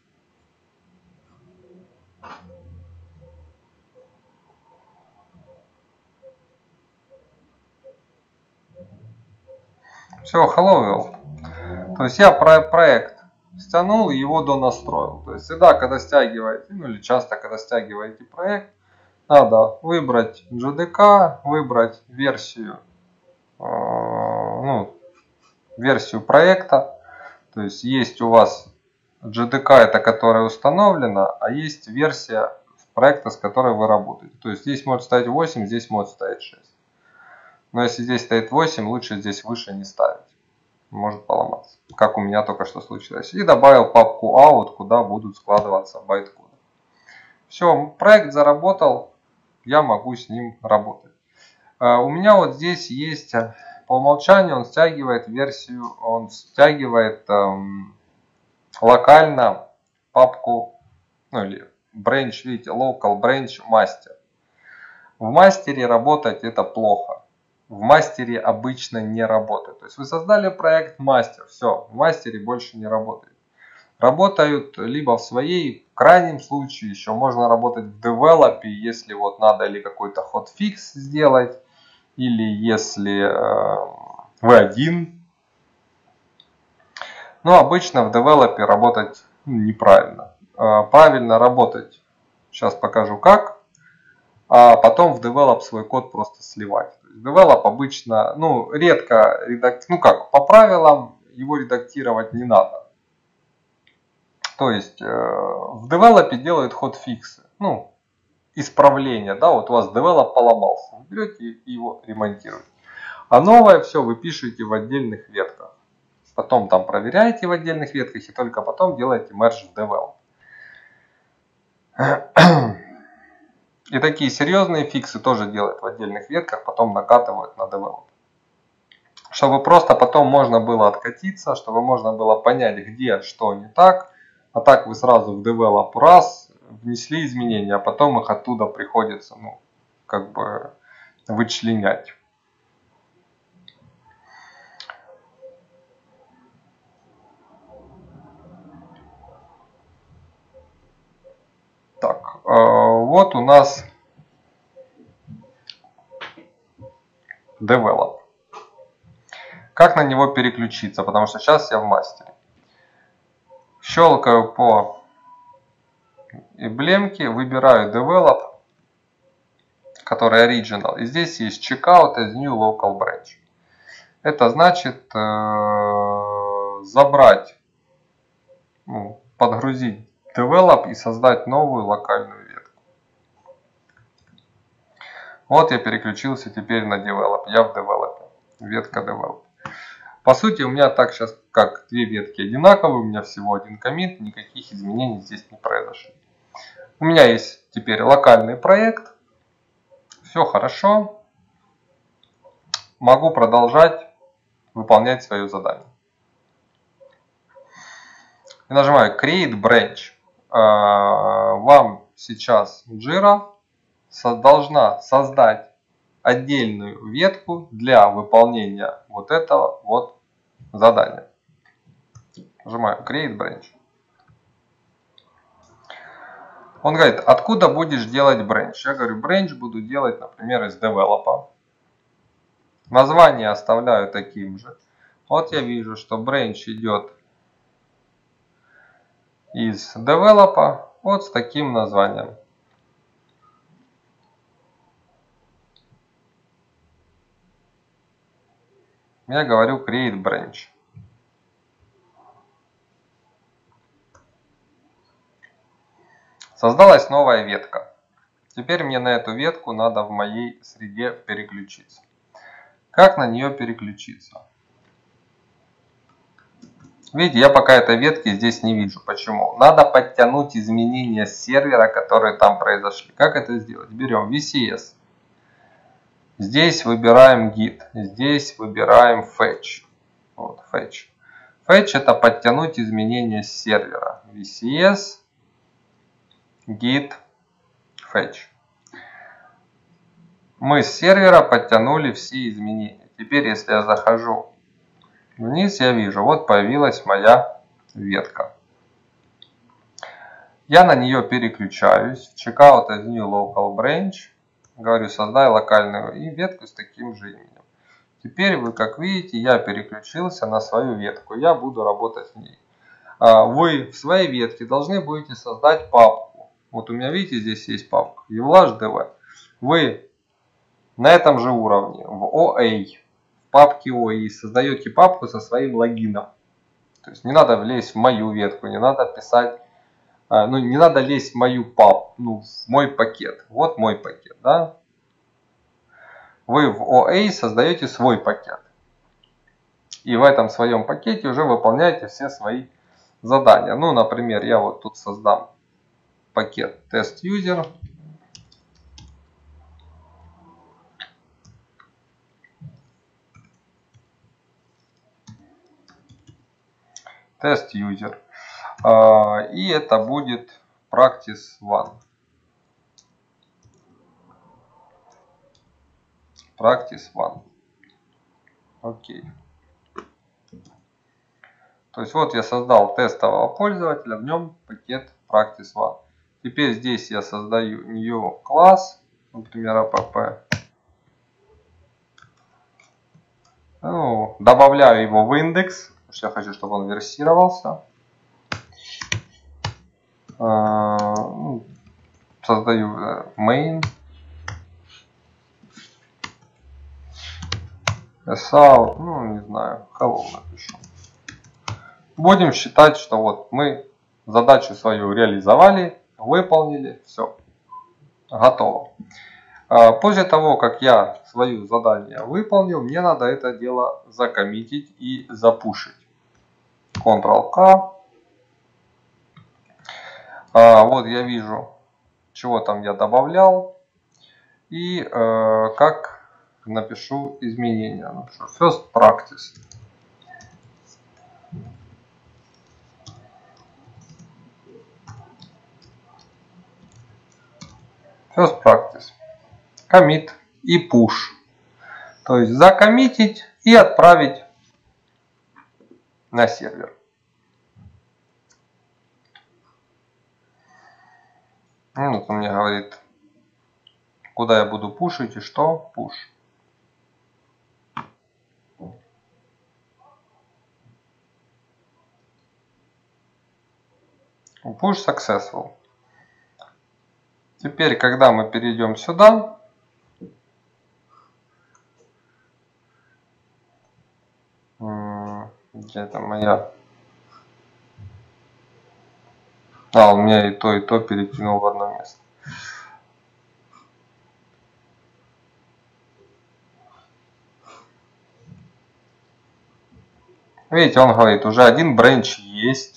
Все, hello world. То есть я про проект стянул и его донастроил. То есть всегда, когда стягиваете, ну или часто, когда стягиваете проект, надо выбрать джей ди кей, выбрать версию, э, ну, версию проекта. То есть есть у вас джей ди кей, это которая установлена, а есть версия проекта, с которой вы работаете. То есть здесь может стоять восемь, здесь может стоять шесть. Но если здесь стоит восемь, лучше здесь выше не ставить. Может поломаться. Как у меня только что случилось. И добавил папку out, куда будут складываться байткоды. Все, проект заработал. Я могу с ним работать. У меня вот здесь есть, по умолчанию он стягивает версию, он стягивает эм, локально папку, ну или branch, видите, local branch master. В мастере работать это плохо. В мастере обычно не работает. То есть вы создали проект мастер, все, в мастере больше не работает. Работают либо в своей, в крайнем случае еще можно работать в девелопе, если вот надо или какой-то хотфикс сделать, или если э, вы один. Но обычно в девелопе работать неправильно. Э, правильно работать, сейчас покажу как, а потом в девелоп свой код просто сливать. Девелоп обычно, ну, редко редактирует, ну как, по правилам его редактировать не надо. То есть э, в девелопе делают хотфиксы, ну, исправления, да, вот у вас девелоп поломался, вы берете и его ремонтируете. А новое все вы пишете в отдельных ветках. Потом там проверяете в отдельных ветках и только потом делаете merge в девелоп. И такие серьезные фиксы тоже делают в отдельных ветках, потом накатывают на девелоп. Чтобы просто потом можно было откатиться, чтобы можно было понять, где что не так. А так вы сразу в девелоп раз внесли изменения, а потом их оттуда приходится, ну, как бы вычленять. Так, вот у нас develop. Как на него переключиться? Потому что сейчас я в мастере. Щелкаю по эмблемке, выбираю develop, который original. И здесь есть checkout as new local branch. Это значит э, забрать, ну, подгрузить develop и создать новую локальную ветку. Вот я переключился теперь на develop. Я в develop. Ветка develop. По сути, у меня так сейчас, как две ветки одинаковые, у меня всего один коммит, никаких изменений здесь не произошло. У меня есть теперь локальный проект. Все хорошо. Могу продолжать выполнять свое задание. Я нажимаю Create Branch. Вам сейчас Jira должна создать отдельную ветку для выполнения вот этого вот задания. Нажимаю Create Branch. Он говорит, откуда будешь делать branch? Я говорю, branch буду делать, например, из develop. Название оставляю таким же. Вот я вижу, что branch идет из develop вот с таким названием. Я говорю create branch. Создалась новая ветка. Теперь мне на эту ветку надо в моей среде переключиться. Как на нее переключиться? Видите, я пока этой ветки здесь не вижу. Почему? Надо подтянуть изменения с сервера, которые там произошли. Как это сделать? Берем ви си эс. Здесь выбираем git. Здесь выбираем fetch. Вот, fetch. Fetch это подтянуть изменения с сервера. ви си эс, git, fetch. Мы с сервера подтянули все изменения. Теперь, если я захожу вниз, я вижу, вот появилась моя ветка. Я на нее переключаюсь. Checkout as new local branch. Говорю, создай локальную и ветку с таким же именем. Теперь вы, как видите, я переключился на свою ветку. Я буду работать с ней. Вы в своей ветке должны будете создать папку. Вот у меня, видите, здесь есть папка. Evlash ди ви. Вы на этом же уровне, в о эй, в папке о эй, создаете папку со своим логином. То есть не надо влезть в мою ветку, не надо писать, ну не надо лезть в мою папку, ну в мой пакет. Вот мой пакет, да. Вы в о эй создаете свой пакет. И в этом своем пакете уже выполняете все свои задания. Ну, например, я вот тут создам пакет test-user. Test-user. И это будет practice one. Practice one. Окей. То есть вот я создал тестового пользователя, в нем пакет practice one. Теперь здесь я создаю new класс, например, app. Ну, добавляю его в индекс, потому что я хочу, чтобы он версировался. Создаю main. Out, ну не знаю, hello напишу. Будем считать, что вот мы задачу свою реализовали, выполнили, все, готово. После того, как я свое задание выполнил, мне надо это дело закоммитить и запушить. контрол-К. Вот я вижу, чего там я добавлял и как напишу изменения. Напишу first practice. First practice. Commit и push. То есть закоммитить и отправить на сервер. Ну, вот он мне говорит, куда я буду пушить и что. Push. Push successful. Теперь, когда мы перейдем сюда, где-то моя... А, у меня и то, и то перекинул в одно место. Видите, он говорит, уже один бренч есть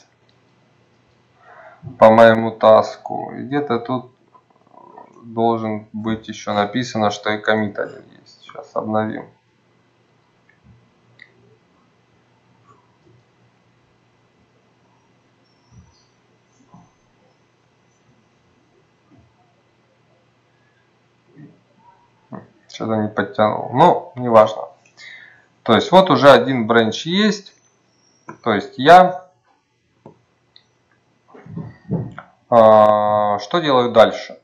по моему таску. И где-то тут должен быть еще написано, что и коммит один есть. Сейчас обновим. Что-то не подтянул. Ну, неважно. То есть вот уже один бренч есть. То есть я э, что делаю дальше?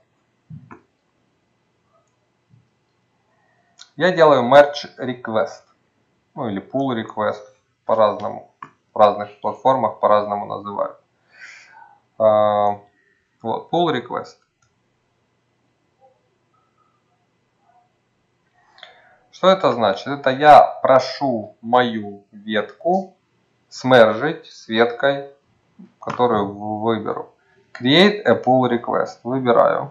Я делаю merge request. Ну или pull request. По-разному. В разных платформах по-разному называют. Э, вот, pull request. Что это значит? Это я прошу мою ветку смержить с веткой, которую выберу. Create a pull request. Выбираю.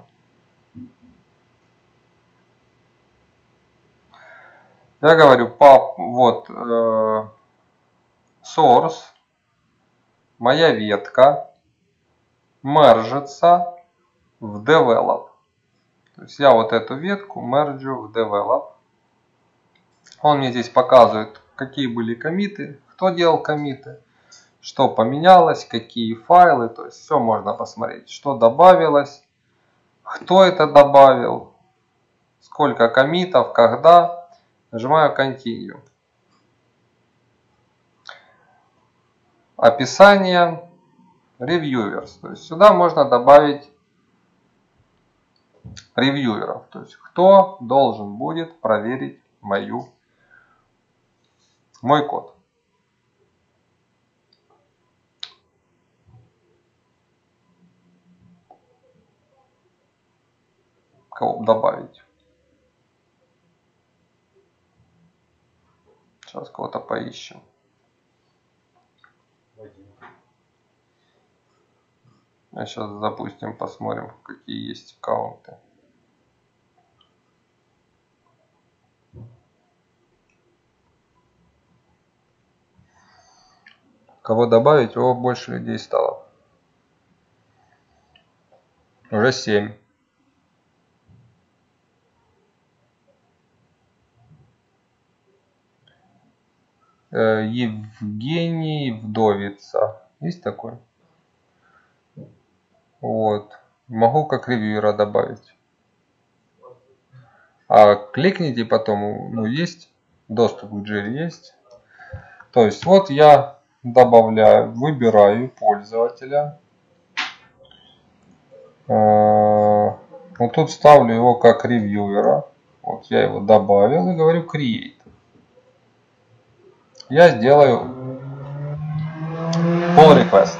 Я говорю, пап, вот э, source, моя ветка, мержится в develop. То есть я вот эту ветку мержу в develop. Он мне здесь показывает, какие были коммиты, кто делал коммиты, что поменялось, какие файлы. То есть все можно посмотреть, что добавилось, кто это добавил, сколько коммитов, когда. Нажимаю Continue. Описание. Reviewers. То есть сюда можно добавить ревьюеров. То есть кто должен будет проверить мою, мой код. Кого добавить? Сейчас кого-то поищем. А сейчас запустим, посмотрим, какие есть аккаунты. Кого добавить? О, больше людей стало. Уже семь. Евгений Вдовица. Есть такой? Вот. Могу как ревьюера добавить. А кликните потом, ну есть, доступ к джире есть. То есть вот я добавляю, выбираю пользователя. Вот тут ставлю его как ревьюера. Вот я его добавил и говорю create. Я сделаю pull request.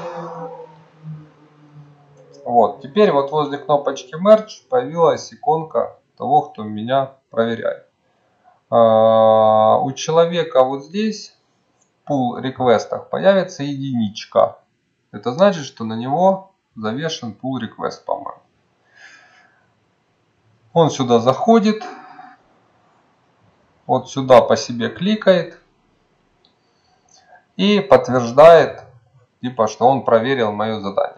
Вот, теперь вот возле кнопочки Merge появилась иконка того, кто меня проверяет. А, у человека вот здесь в pull request'ах появится единичка. Это значит, что на него завешен pull request, по-моему. Он сюда заходит, вот сюда по себе кликает и подтверждает, типа, что он проверил мое задание.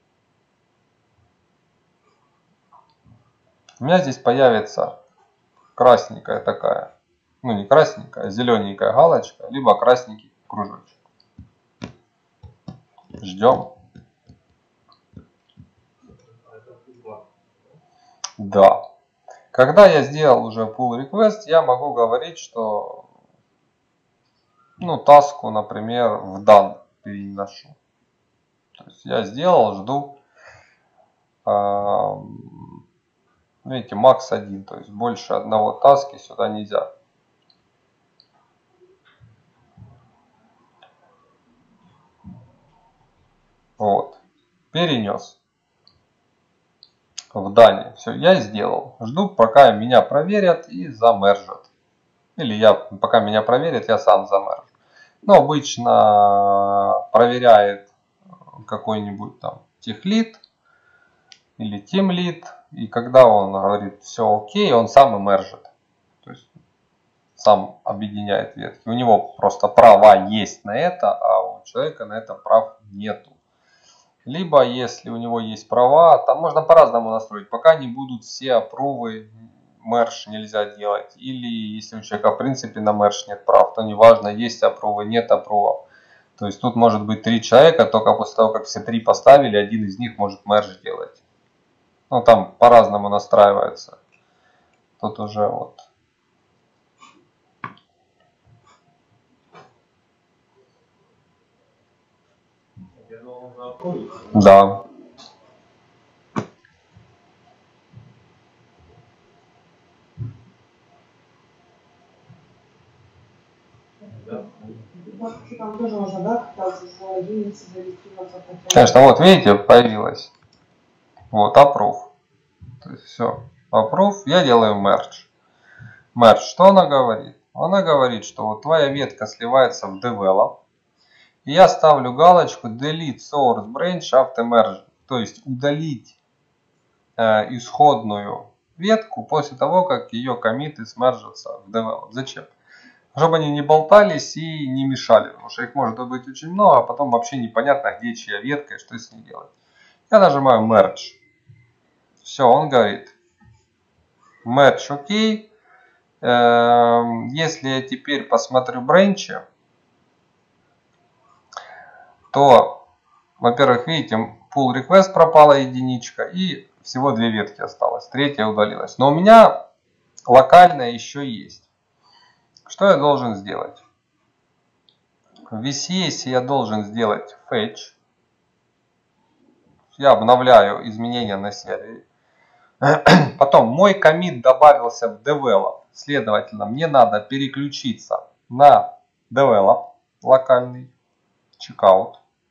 У меня здесь появится красненькая такая, ну не красненькая, а зелененькая галочка, либо красненький кружочек. Ждем. Да. Когда я сделал уже pull request, я могу говорить, что ну, таску, например, в дан переношу. То есть я сделал, жду. Видите, макс один, то есть больше одного таски сюда нельзя. Вот. Перенес. В Дане. Все, я сделал. Жду, пока меня проверят и замержат. Или я, пока меня проверят, я сам замержу. Но обычно проверяет какой-нибудь там техлид или тимлид. И когда он говорит все окей, он сам имержит. То есть сам объединяет ветки. У него просто права есть на это, а у человека на это прав нету. Либо, если у него есть права, там можно по-разному настроить. Пока не будут все апрувы, мерж нельзя делать. Или если у человека в принципе на мерж нет прав, то неважно, есть апрувы, нет апрувов. То есть тут может быть три человека, только после того, как все три поставили, один из них может мерж делать. Ну там по-разному настраивается. Тут уже вот. Да. Там тоже можно, да, как-то залогиниться, зарегистрироваться. Конечно, вот видите, появилось. Вот, approve. То есть все. Approve, я делаю merge. Merge, что она говорит? Она говорит, что вот твоя ветка сливается в develop. И я ставлю галочку delete source branch after merge. То есть удалить э, исходную ветку после того, как ее коммиты смержатся в develop. Зачем? Чтобы они не болтались и не мешали. Потому что их может быть очень много, а потом вообще непонятно, где чья ветка и что с ней делать. Я нажимаю merge. Все, он говорит. Merge окей. Если я теперь посмотрю бренчи, то, во-первых, видите, pull request пропала единичка и всего две ветки осталось. Третья удалилась. Но у меня локальная еще есть. Что я должен сделать? В ви си эс я должен сделать fetch. Я обновляю изменения на сервере. Потом мой коммит добавился в develop. Следовательно, мне надо переключиться на develop локальный checkout.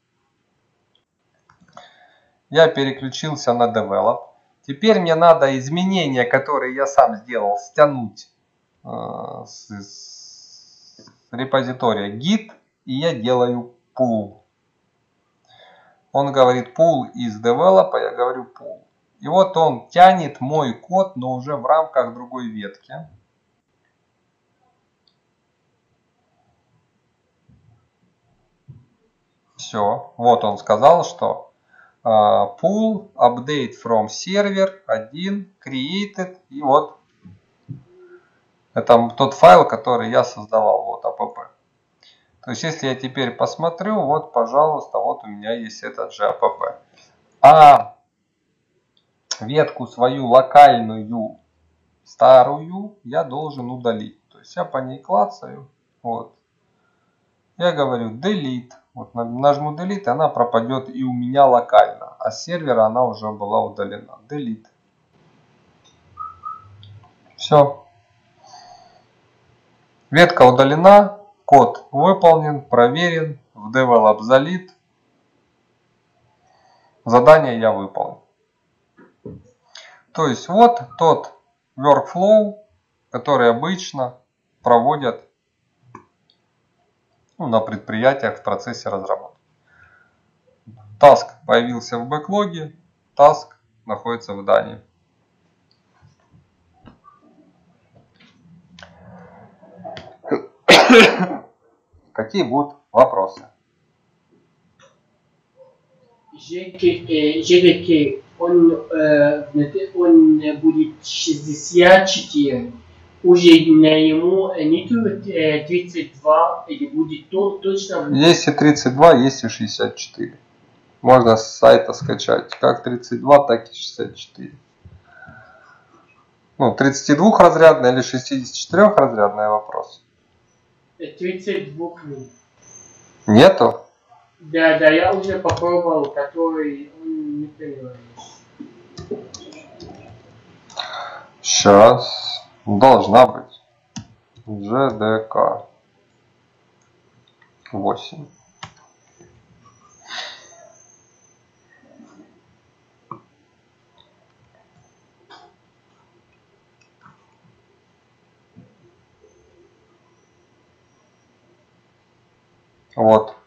Я переключился на develop. Теперь мне надо изменения, которые я сам сделал, стянуть э, с, с репозитория git, и я делаю pull. Он говорит pull из develop, а я говорю pull. И вот он тянет мой код, но уже в рамках другой ветки. Все. Вот он сказал, что uh, pull update from server один created. И вот это тот файл, который я создавал. Вот app. То есть если я теперь посмотрю, вот пожалуйста, вот у меня есть этот же app. А ветку свою локальную, старую, я должен удалить. То есть я по ней клацаю. Вот. Я говорю delete. Вот нажму delete, и она пропадет и у меня локально. А с сервера она уже была удалена. Delete. Все. Ветка удалена. Код выполнен, проверен. В develop залит. Задание я выполнил. То есть вот тот workflow, который обычно проводят, ну, на предприятиях в процессе разработки. Task появился в бэклоге, task находится в Дании. Какие будут вопросы? джей кей, он, э, он будет шестьдесят четыре. Уже на ему нету тридцать два, или будет то, точно? Есть и тридцать два, есть и шестьдесят четыре. Можно с сайта скачать как тридцать два, так и шестьдесят четыре. Ну, тридцатидвухразрядный или шестидесятичетырехразрядный вопрос. тридцать два нет. Нету? Да, да, я уже попробовал, который он не понимает. Сейчас. Должна быть. джей ди кей восемь. Вот.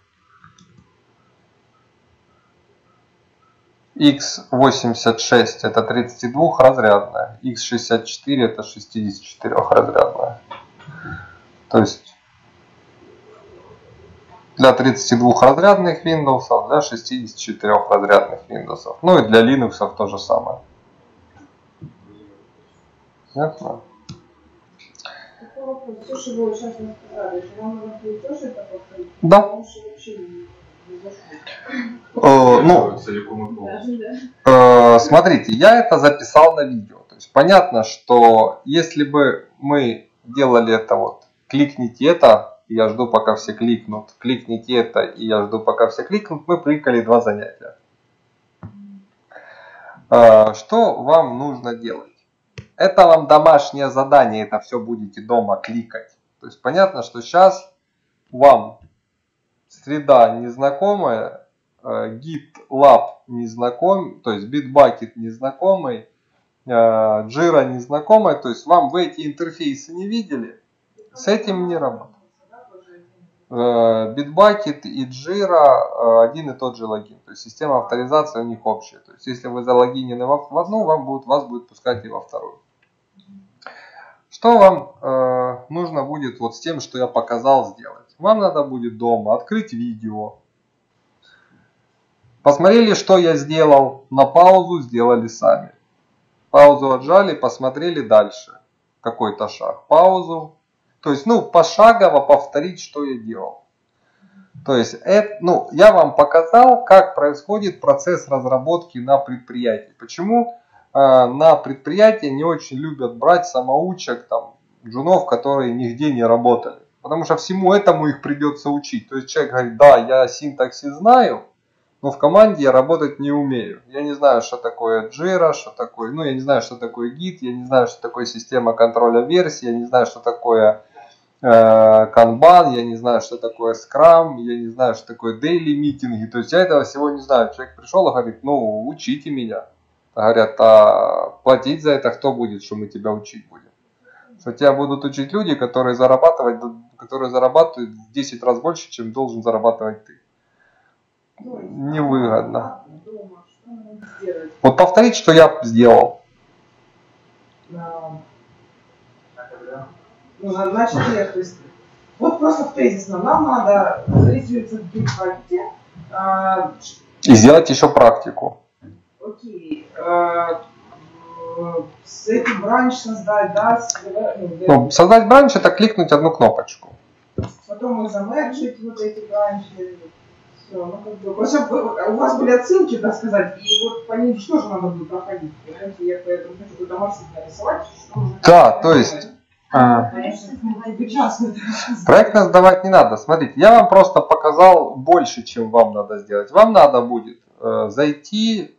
икс восемьдесят шесть это тридцатидвухразрядная, икс шестьдесят четыре это шестидесятичетырехразрядная. То есть для тридцатидвухразрядных Windows, для шестидесятичетырехразрядных Windows. Ну и для Linux то же самое. Понятно? Такой вопрос. Все, что вы сейчас рассказали, что вам нужно будет тоже это повторить? Да. Потому что вообще не зашло. Э, ну, целиком и полностью. Да, э, смотрите, я это записал на видео. То есть понятно, что если бы мы делали это вот, кликните это, и я жду, пока все кликнут, кликните это, и я жду, пока все кликнут, мы кликали два занятия. Э, что вам нужно делать? Это вам домашнее задание, это все будете дома кликать. То есть понятно, что сейчас вам среда незнакомая, GitLab незнакомый, то есть Bitbucket незнакомый, Jira незнакомая, то есть вам вы эти интерфейсы не видели, с этим не работает. Bitbucket и Jira один и тот же логин, то есть система авторизации у них общая. То есть если вы залогинены в одну, вам будет, вас будет пускать и во вторую. Что вам э, нужно будет вот с тем, что я показал, сделать? Вам надо будет дома открыть видео. Посмотрели, что я сделал. На паузу сделали сами. Паузу отжали, посмотрели дальше. Какой-то шаг. Паузу. То есть, ну, пошагово повторить, что я делал. То есть, это, ну, я вам показал, как происходит процесс разработки на предприятии. Почему на предприятии не очень любят брать самоучек, там, джунов, которые нигде не работали. Потому что всему этому их придется учить. То есть человек говорит, да, я синтаксис знаю, но в команде я работать не умею. Я не знаю, что такое Jira, что такое, ну, я не знаю, что такое Git, я не знаю, что такое система контроля версий, я не знаю, что такое э, Kanban, я не знаю, что такое Scrum, я не знаю, что такое daily митинги. То есть я этого всего не знаю. Человек пришел и говорит, ну, учите меня. Говорят, а платить за это кто будет, что мы тебя учить будем? Что тебя будут учить люди, которые зарабатывают, которые зарабатывают в десять раз больше, чем должен зарабатывать ты. Невыгодно. Вот повторить, что я сделал. Ну, значит, нет, то есть, вот просто в тезисно, нам надо зарегистрироваться в Bitbucket. А, и сделать еще практику. Окей. А, с этим бранч создать, да? С, ну, создать бранч — это кликнуть одну кнопочку. Потом мы замерджить вот эти бранчи. Все, ну как бы, у вас были отсылки, так сказать, и вот по ним что же надо будет проходить? Понимаете, я поэтому хочу какой-то маршрут нарисовать, что нужно. Да, то есть а, проект сдавать не надо. Смотрите, я вам просто показал больше, чем вам надо сделать. Вам надо будет э, зайти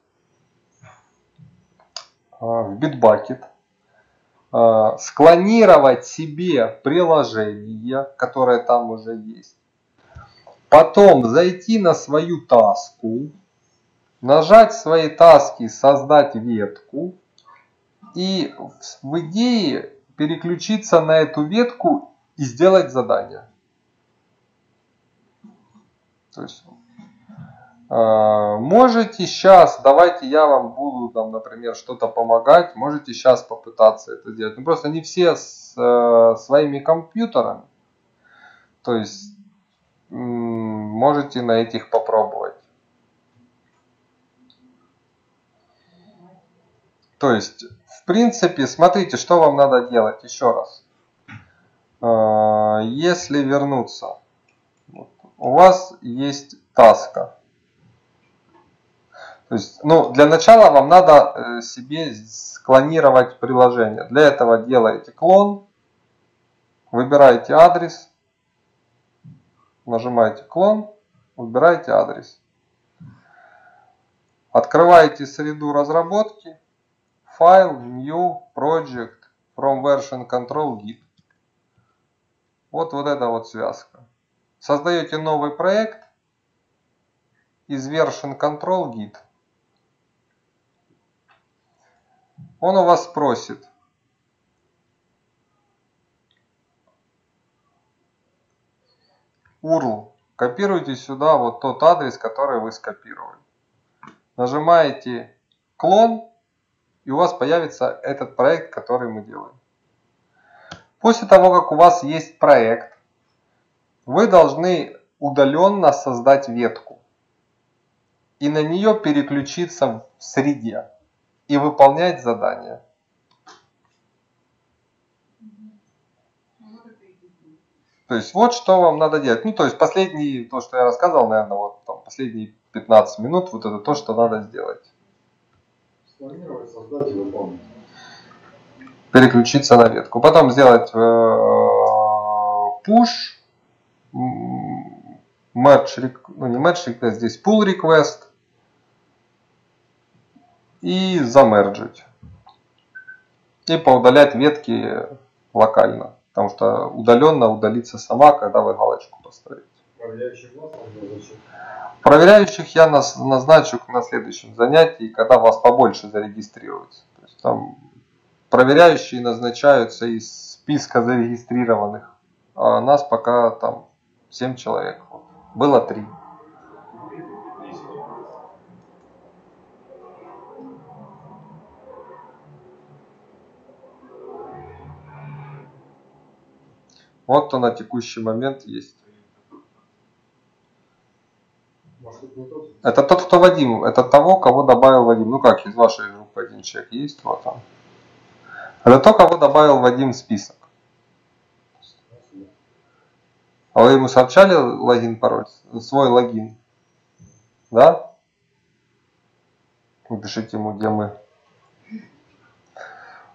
э, в Bitbucket, э, склонировать себе приложение, которое там уже есть. Потом зайти на свою таску, нажать в своей таске «Создать ветку» и в идее переключиться на эту ветку и сделать задание. То есть, э, можете сейчас, давайте я вам буду, там, например, что-то помогать, можете сейчас попытаться это сделать. Ну, просто не все с э, своими компьютерами. То есть можете на этих попробовать. То есть, в принципе, смотрите, что вам надо делать. Еще раз. Если вернуться, у вас есть таска. То есть, ну, для начала вам надо себе склонировать приложение. Для этого делаете клон, выбираете адрес. Нажимаете клон, выбираете адрес. Открываете среду разработки, файл, new, project, from version control git. Вот, вот эта вот связка. Создаете новый проект из version control git. Он у вас спросит: ю ар эл. Копируйте сюда вот тот адрес, который вы скопировали. Нажимаете клон, и у вас появится этот проект, который мы делаем. После того, как у вас есть проект, вы должны удаленно создать ветку и на нее переключиться в среде и выполнять задания. То есть вот что вам надо делать. Ну, то есть последние, то, что я рассказывал, наверное, вот там, последние пятнадцать минут, вот это то, что надо сделать. Спланировать, создать и выполнить. Переключиться на ветку. Потом сделать push, merge, ну не merge request, здесь pull request и замерджить. И поудалять ветки локально. Потому что удаленно удалится сама, когда вы галочку поставите. Проверяющих вас назначу. Проверяющих я назначу на следующем занятии, когда вас побольше зарегистрируется. То есть там проверяющие назначаются из списка зарегистрированных. А нас пока там семь человек. Было три. Вот кто на текущий момент есть. Это тот, кто Вадим. Это того, кого добавил Вадим. Ну как, из вашей группы один человек есть. Вот он. Это то, кого добавил Вадим в список. А вы ему сообщали логин, пароль? Свой логин? Да? Напишите ему, где мы.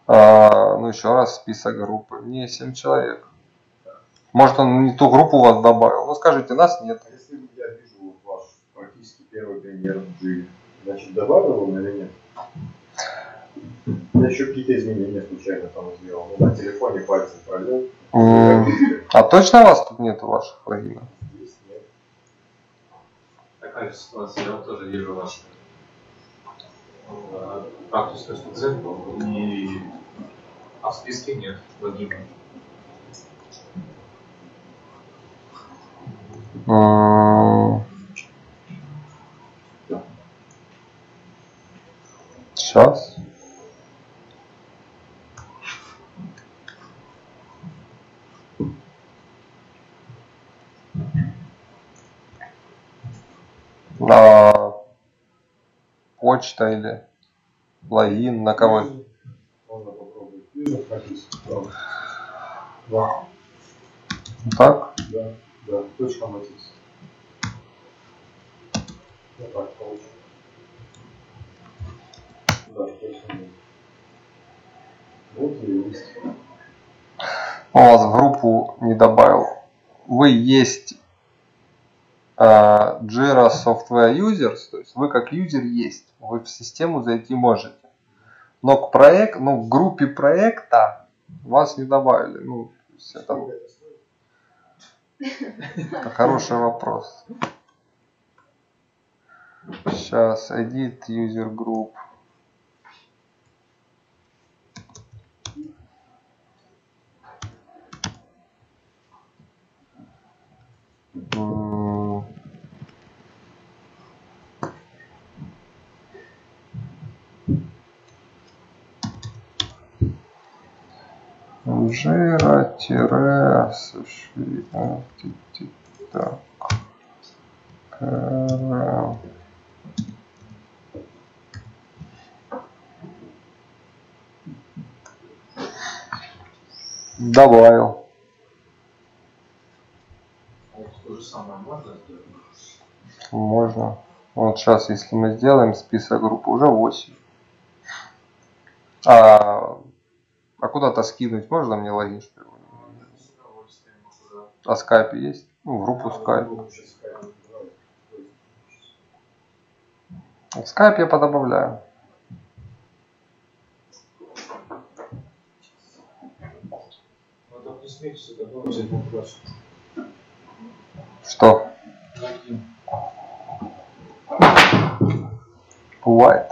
А, ну еще раз список группы. Мне семь человек. Может он не ту группу у вас добавил. Ну скажите, нас нет. А если я вижу вот ваш практически первый пример G, значит добавил он или нет? Я еще какие-то изменения случайно там сделал. Ну, на телефоне пальцем провел. А точно у вас тут нету ваших логинов? Есть, нет. Такая же ситуация, я вот тоже вижу вашу практическую специфику, и а в списке нет логина. Сейчас. На почта или логин, на кого? Можно попробовать. Вижу, практически правда. Да. Так? Да, да, точка матис. Вот так получится. Да, точно нет. Вот и есть. Он вас в группу не добавил. Вы есть uh, Jira Software Users, то есть вы как юзер есть, вы в систему зайти можете. Но к проект, ну, к группе проекта вас не добавили. Ну, это, это хороший вопрос. Сейчас edit user group. Jira тире так. Добавил. Вот то же самое можно сделать? Можно. Вот сейчас, если мы сделаем список групп, уже восемь. А, а куда-то скинуть можно мне логин, что ли? А скайп есть? Ну, в группу скайп. В скайп я подобавляю. Ну так не смейтесь, это было взять вопрос. Что? Бывает.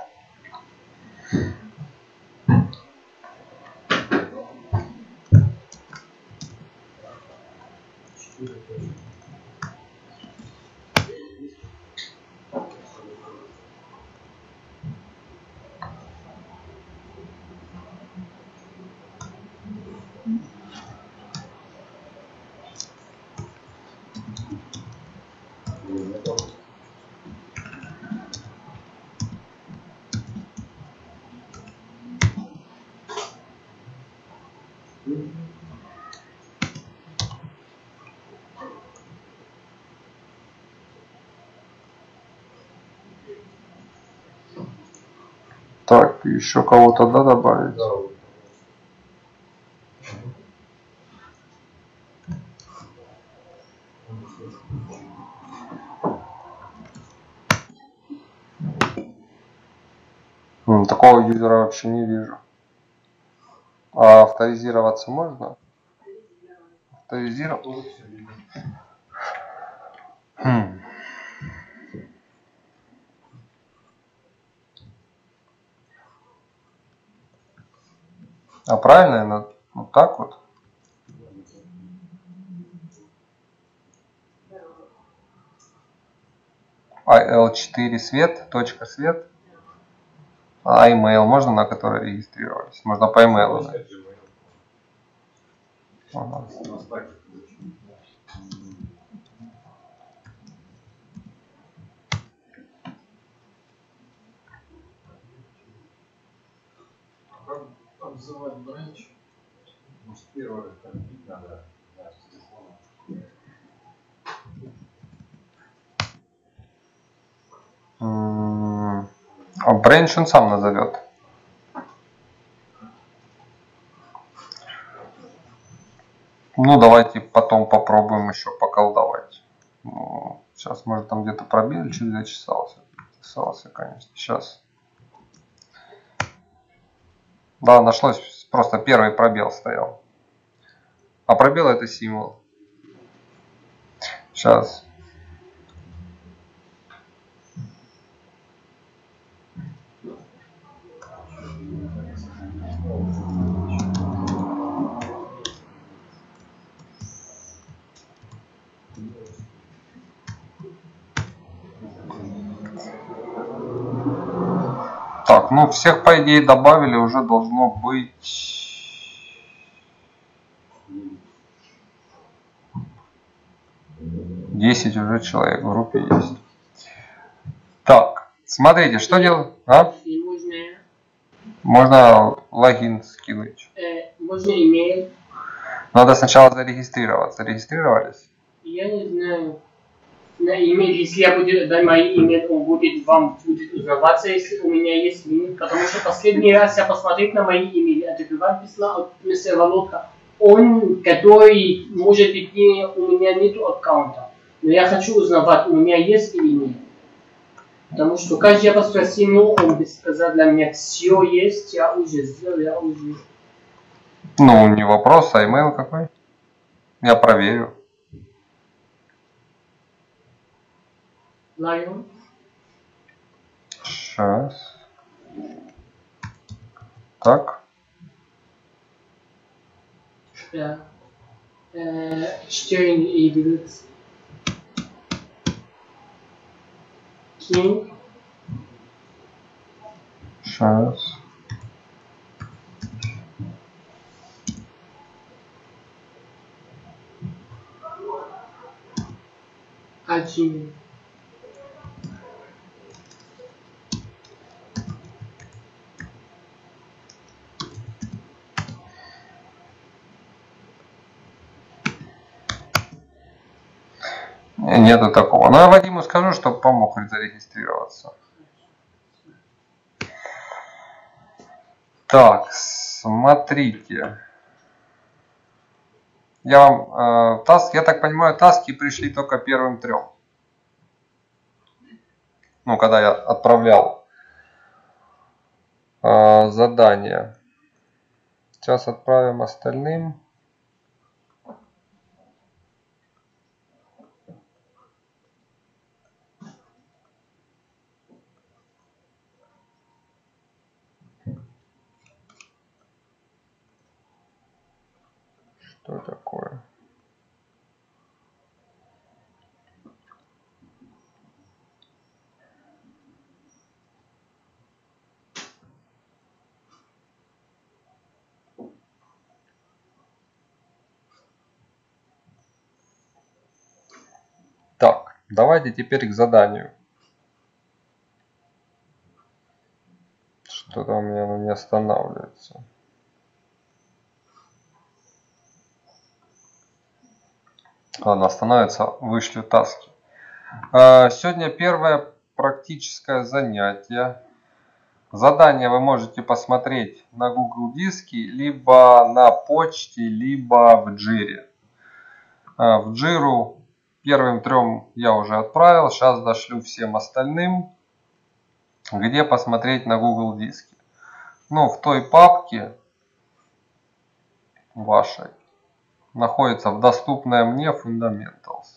Так, еще кого-то, да, добавить? Да. М, такого юзера вообще не вижу. А авторизироваться можно? Авторизировать? Хм. А правильно, наверное, вот так вот? ай эл четыре свет, точка свет. А email можно, на который регистрировались? Можно по email. Да? Ага. Как обзывать бренч? Может, первый раз кормить надо, да, с телефона. М, А бренч он сам назовет. Ну, давайте потом попробуем еще поколдовать. Ну, сейчас, может, там где-то пробил, чуть зачесался. Зачесался, конечно. Сейчас. Да, нашлось, просто первый пробел стоял. А пробел это символ. Сейчас. Так, ну всех по идее добавили, уже должно быть десять уже человек в группе есть. Так, смотрите, что делать? А? Можно логин скинуть. Можно имейл. Надо сначала зарегистрироваться. Зарегистрировались? Я не знаю. На имейл, если я буду дать мой имейл, он будет вам будет узнаваться, если у меня есть имейл. Потому что последний раз я посмотрел на мои имейли, открывал письма от мистера Володка. Он, который, может быть, не, у меня нет аккаунта. Но я хочу узнавать, у меня есть или нет. Потому что каждый я поспросил, ну, он бы сказал для меня, все есть, я уже сделал, я уже... Ну, не вопрос, а имейл какой? Я проверю. Lion. Сейчас. Так. Да. Steering Eagles. King. Сейчас. Один. Нету такого. Но я Вадиму скажу, чтобы помог зарегистрироваться. Так, смотрите. Я вам э, таск, я так понимаю, таски пришли только первым трем. Ну, когда я отправлял э, задание. Сейчас отправим остальным. Что такое? Так, давайте теперь к заданию. Что-то у меня оно не останавливается. Ладно, остановится, вышлю таски. Сегодня первое практическое занятие. Задание вы можете посмотреть на Google Диске, либо на почте, либо в Джире. В Джиру первым трем я уже отправил, сейчас дошлю всем остальным, где посмотреть на Google Диске. Ну, в той папке вашей находится в доступное мне Fundamentals.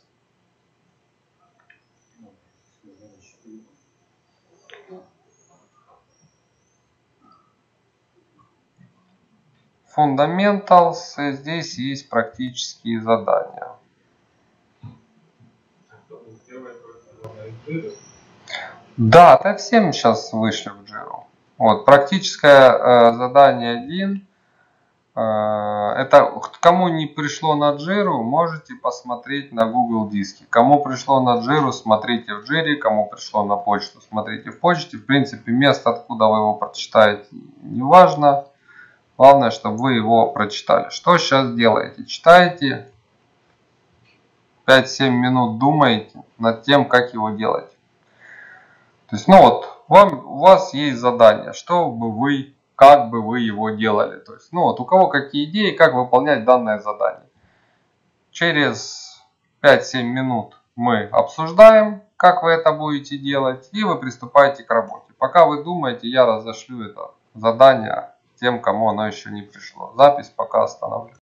Fundamentals, здесь есть практические задания. Да, так всем сейчас вышли в Джиру. Вот, практическое э, задание один. Э, это кому не пришло на Джиру, можете посмотреть на Google Диске. Кому пришло на Джиру, смотрите в Джире. Кому пришло на почту, смотрите в почте. В принципе, место, откуда вы его прочитаете, не важно. Главное, чтобы вы его прочитали. Что сейчас делаете? Читаете, пять-семь минут думаете над тем, как его делать. То есть, ну вот, вам, у вас есть задание, что бы вы, как бы вы его делали. То есть, ну вот, у кого какие идеи, как выполнять данное задание. Через пять-семь минут мы обсуждаем, как вы это будете делать, и вы приступаете к работе. Пока вы думаете, я разошлю это задание тем, кому оно еще не пришло. Запись пока остановлю.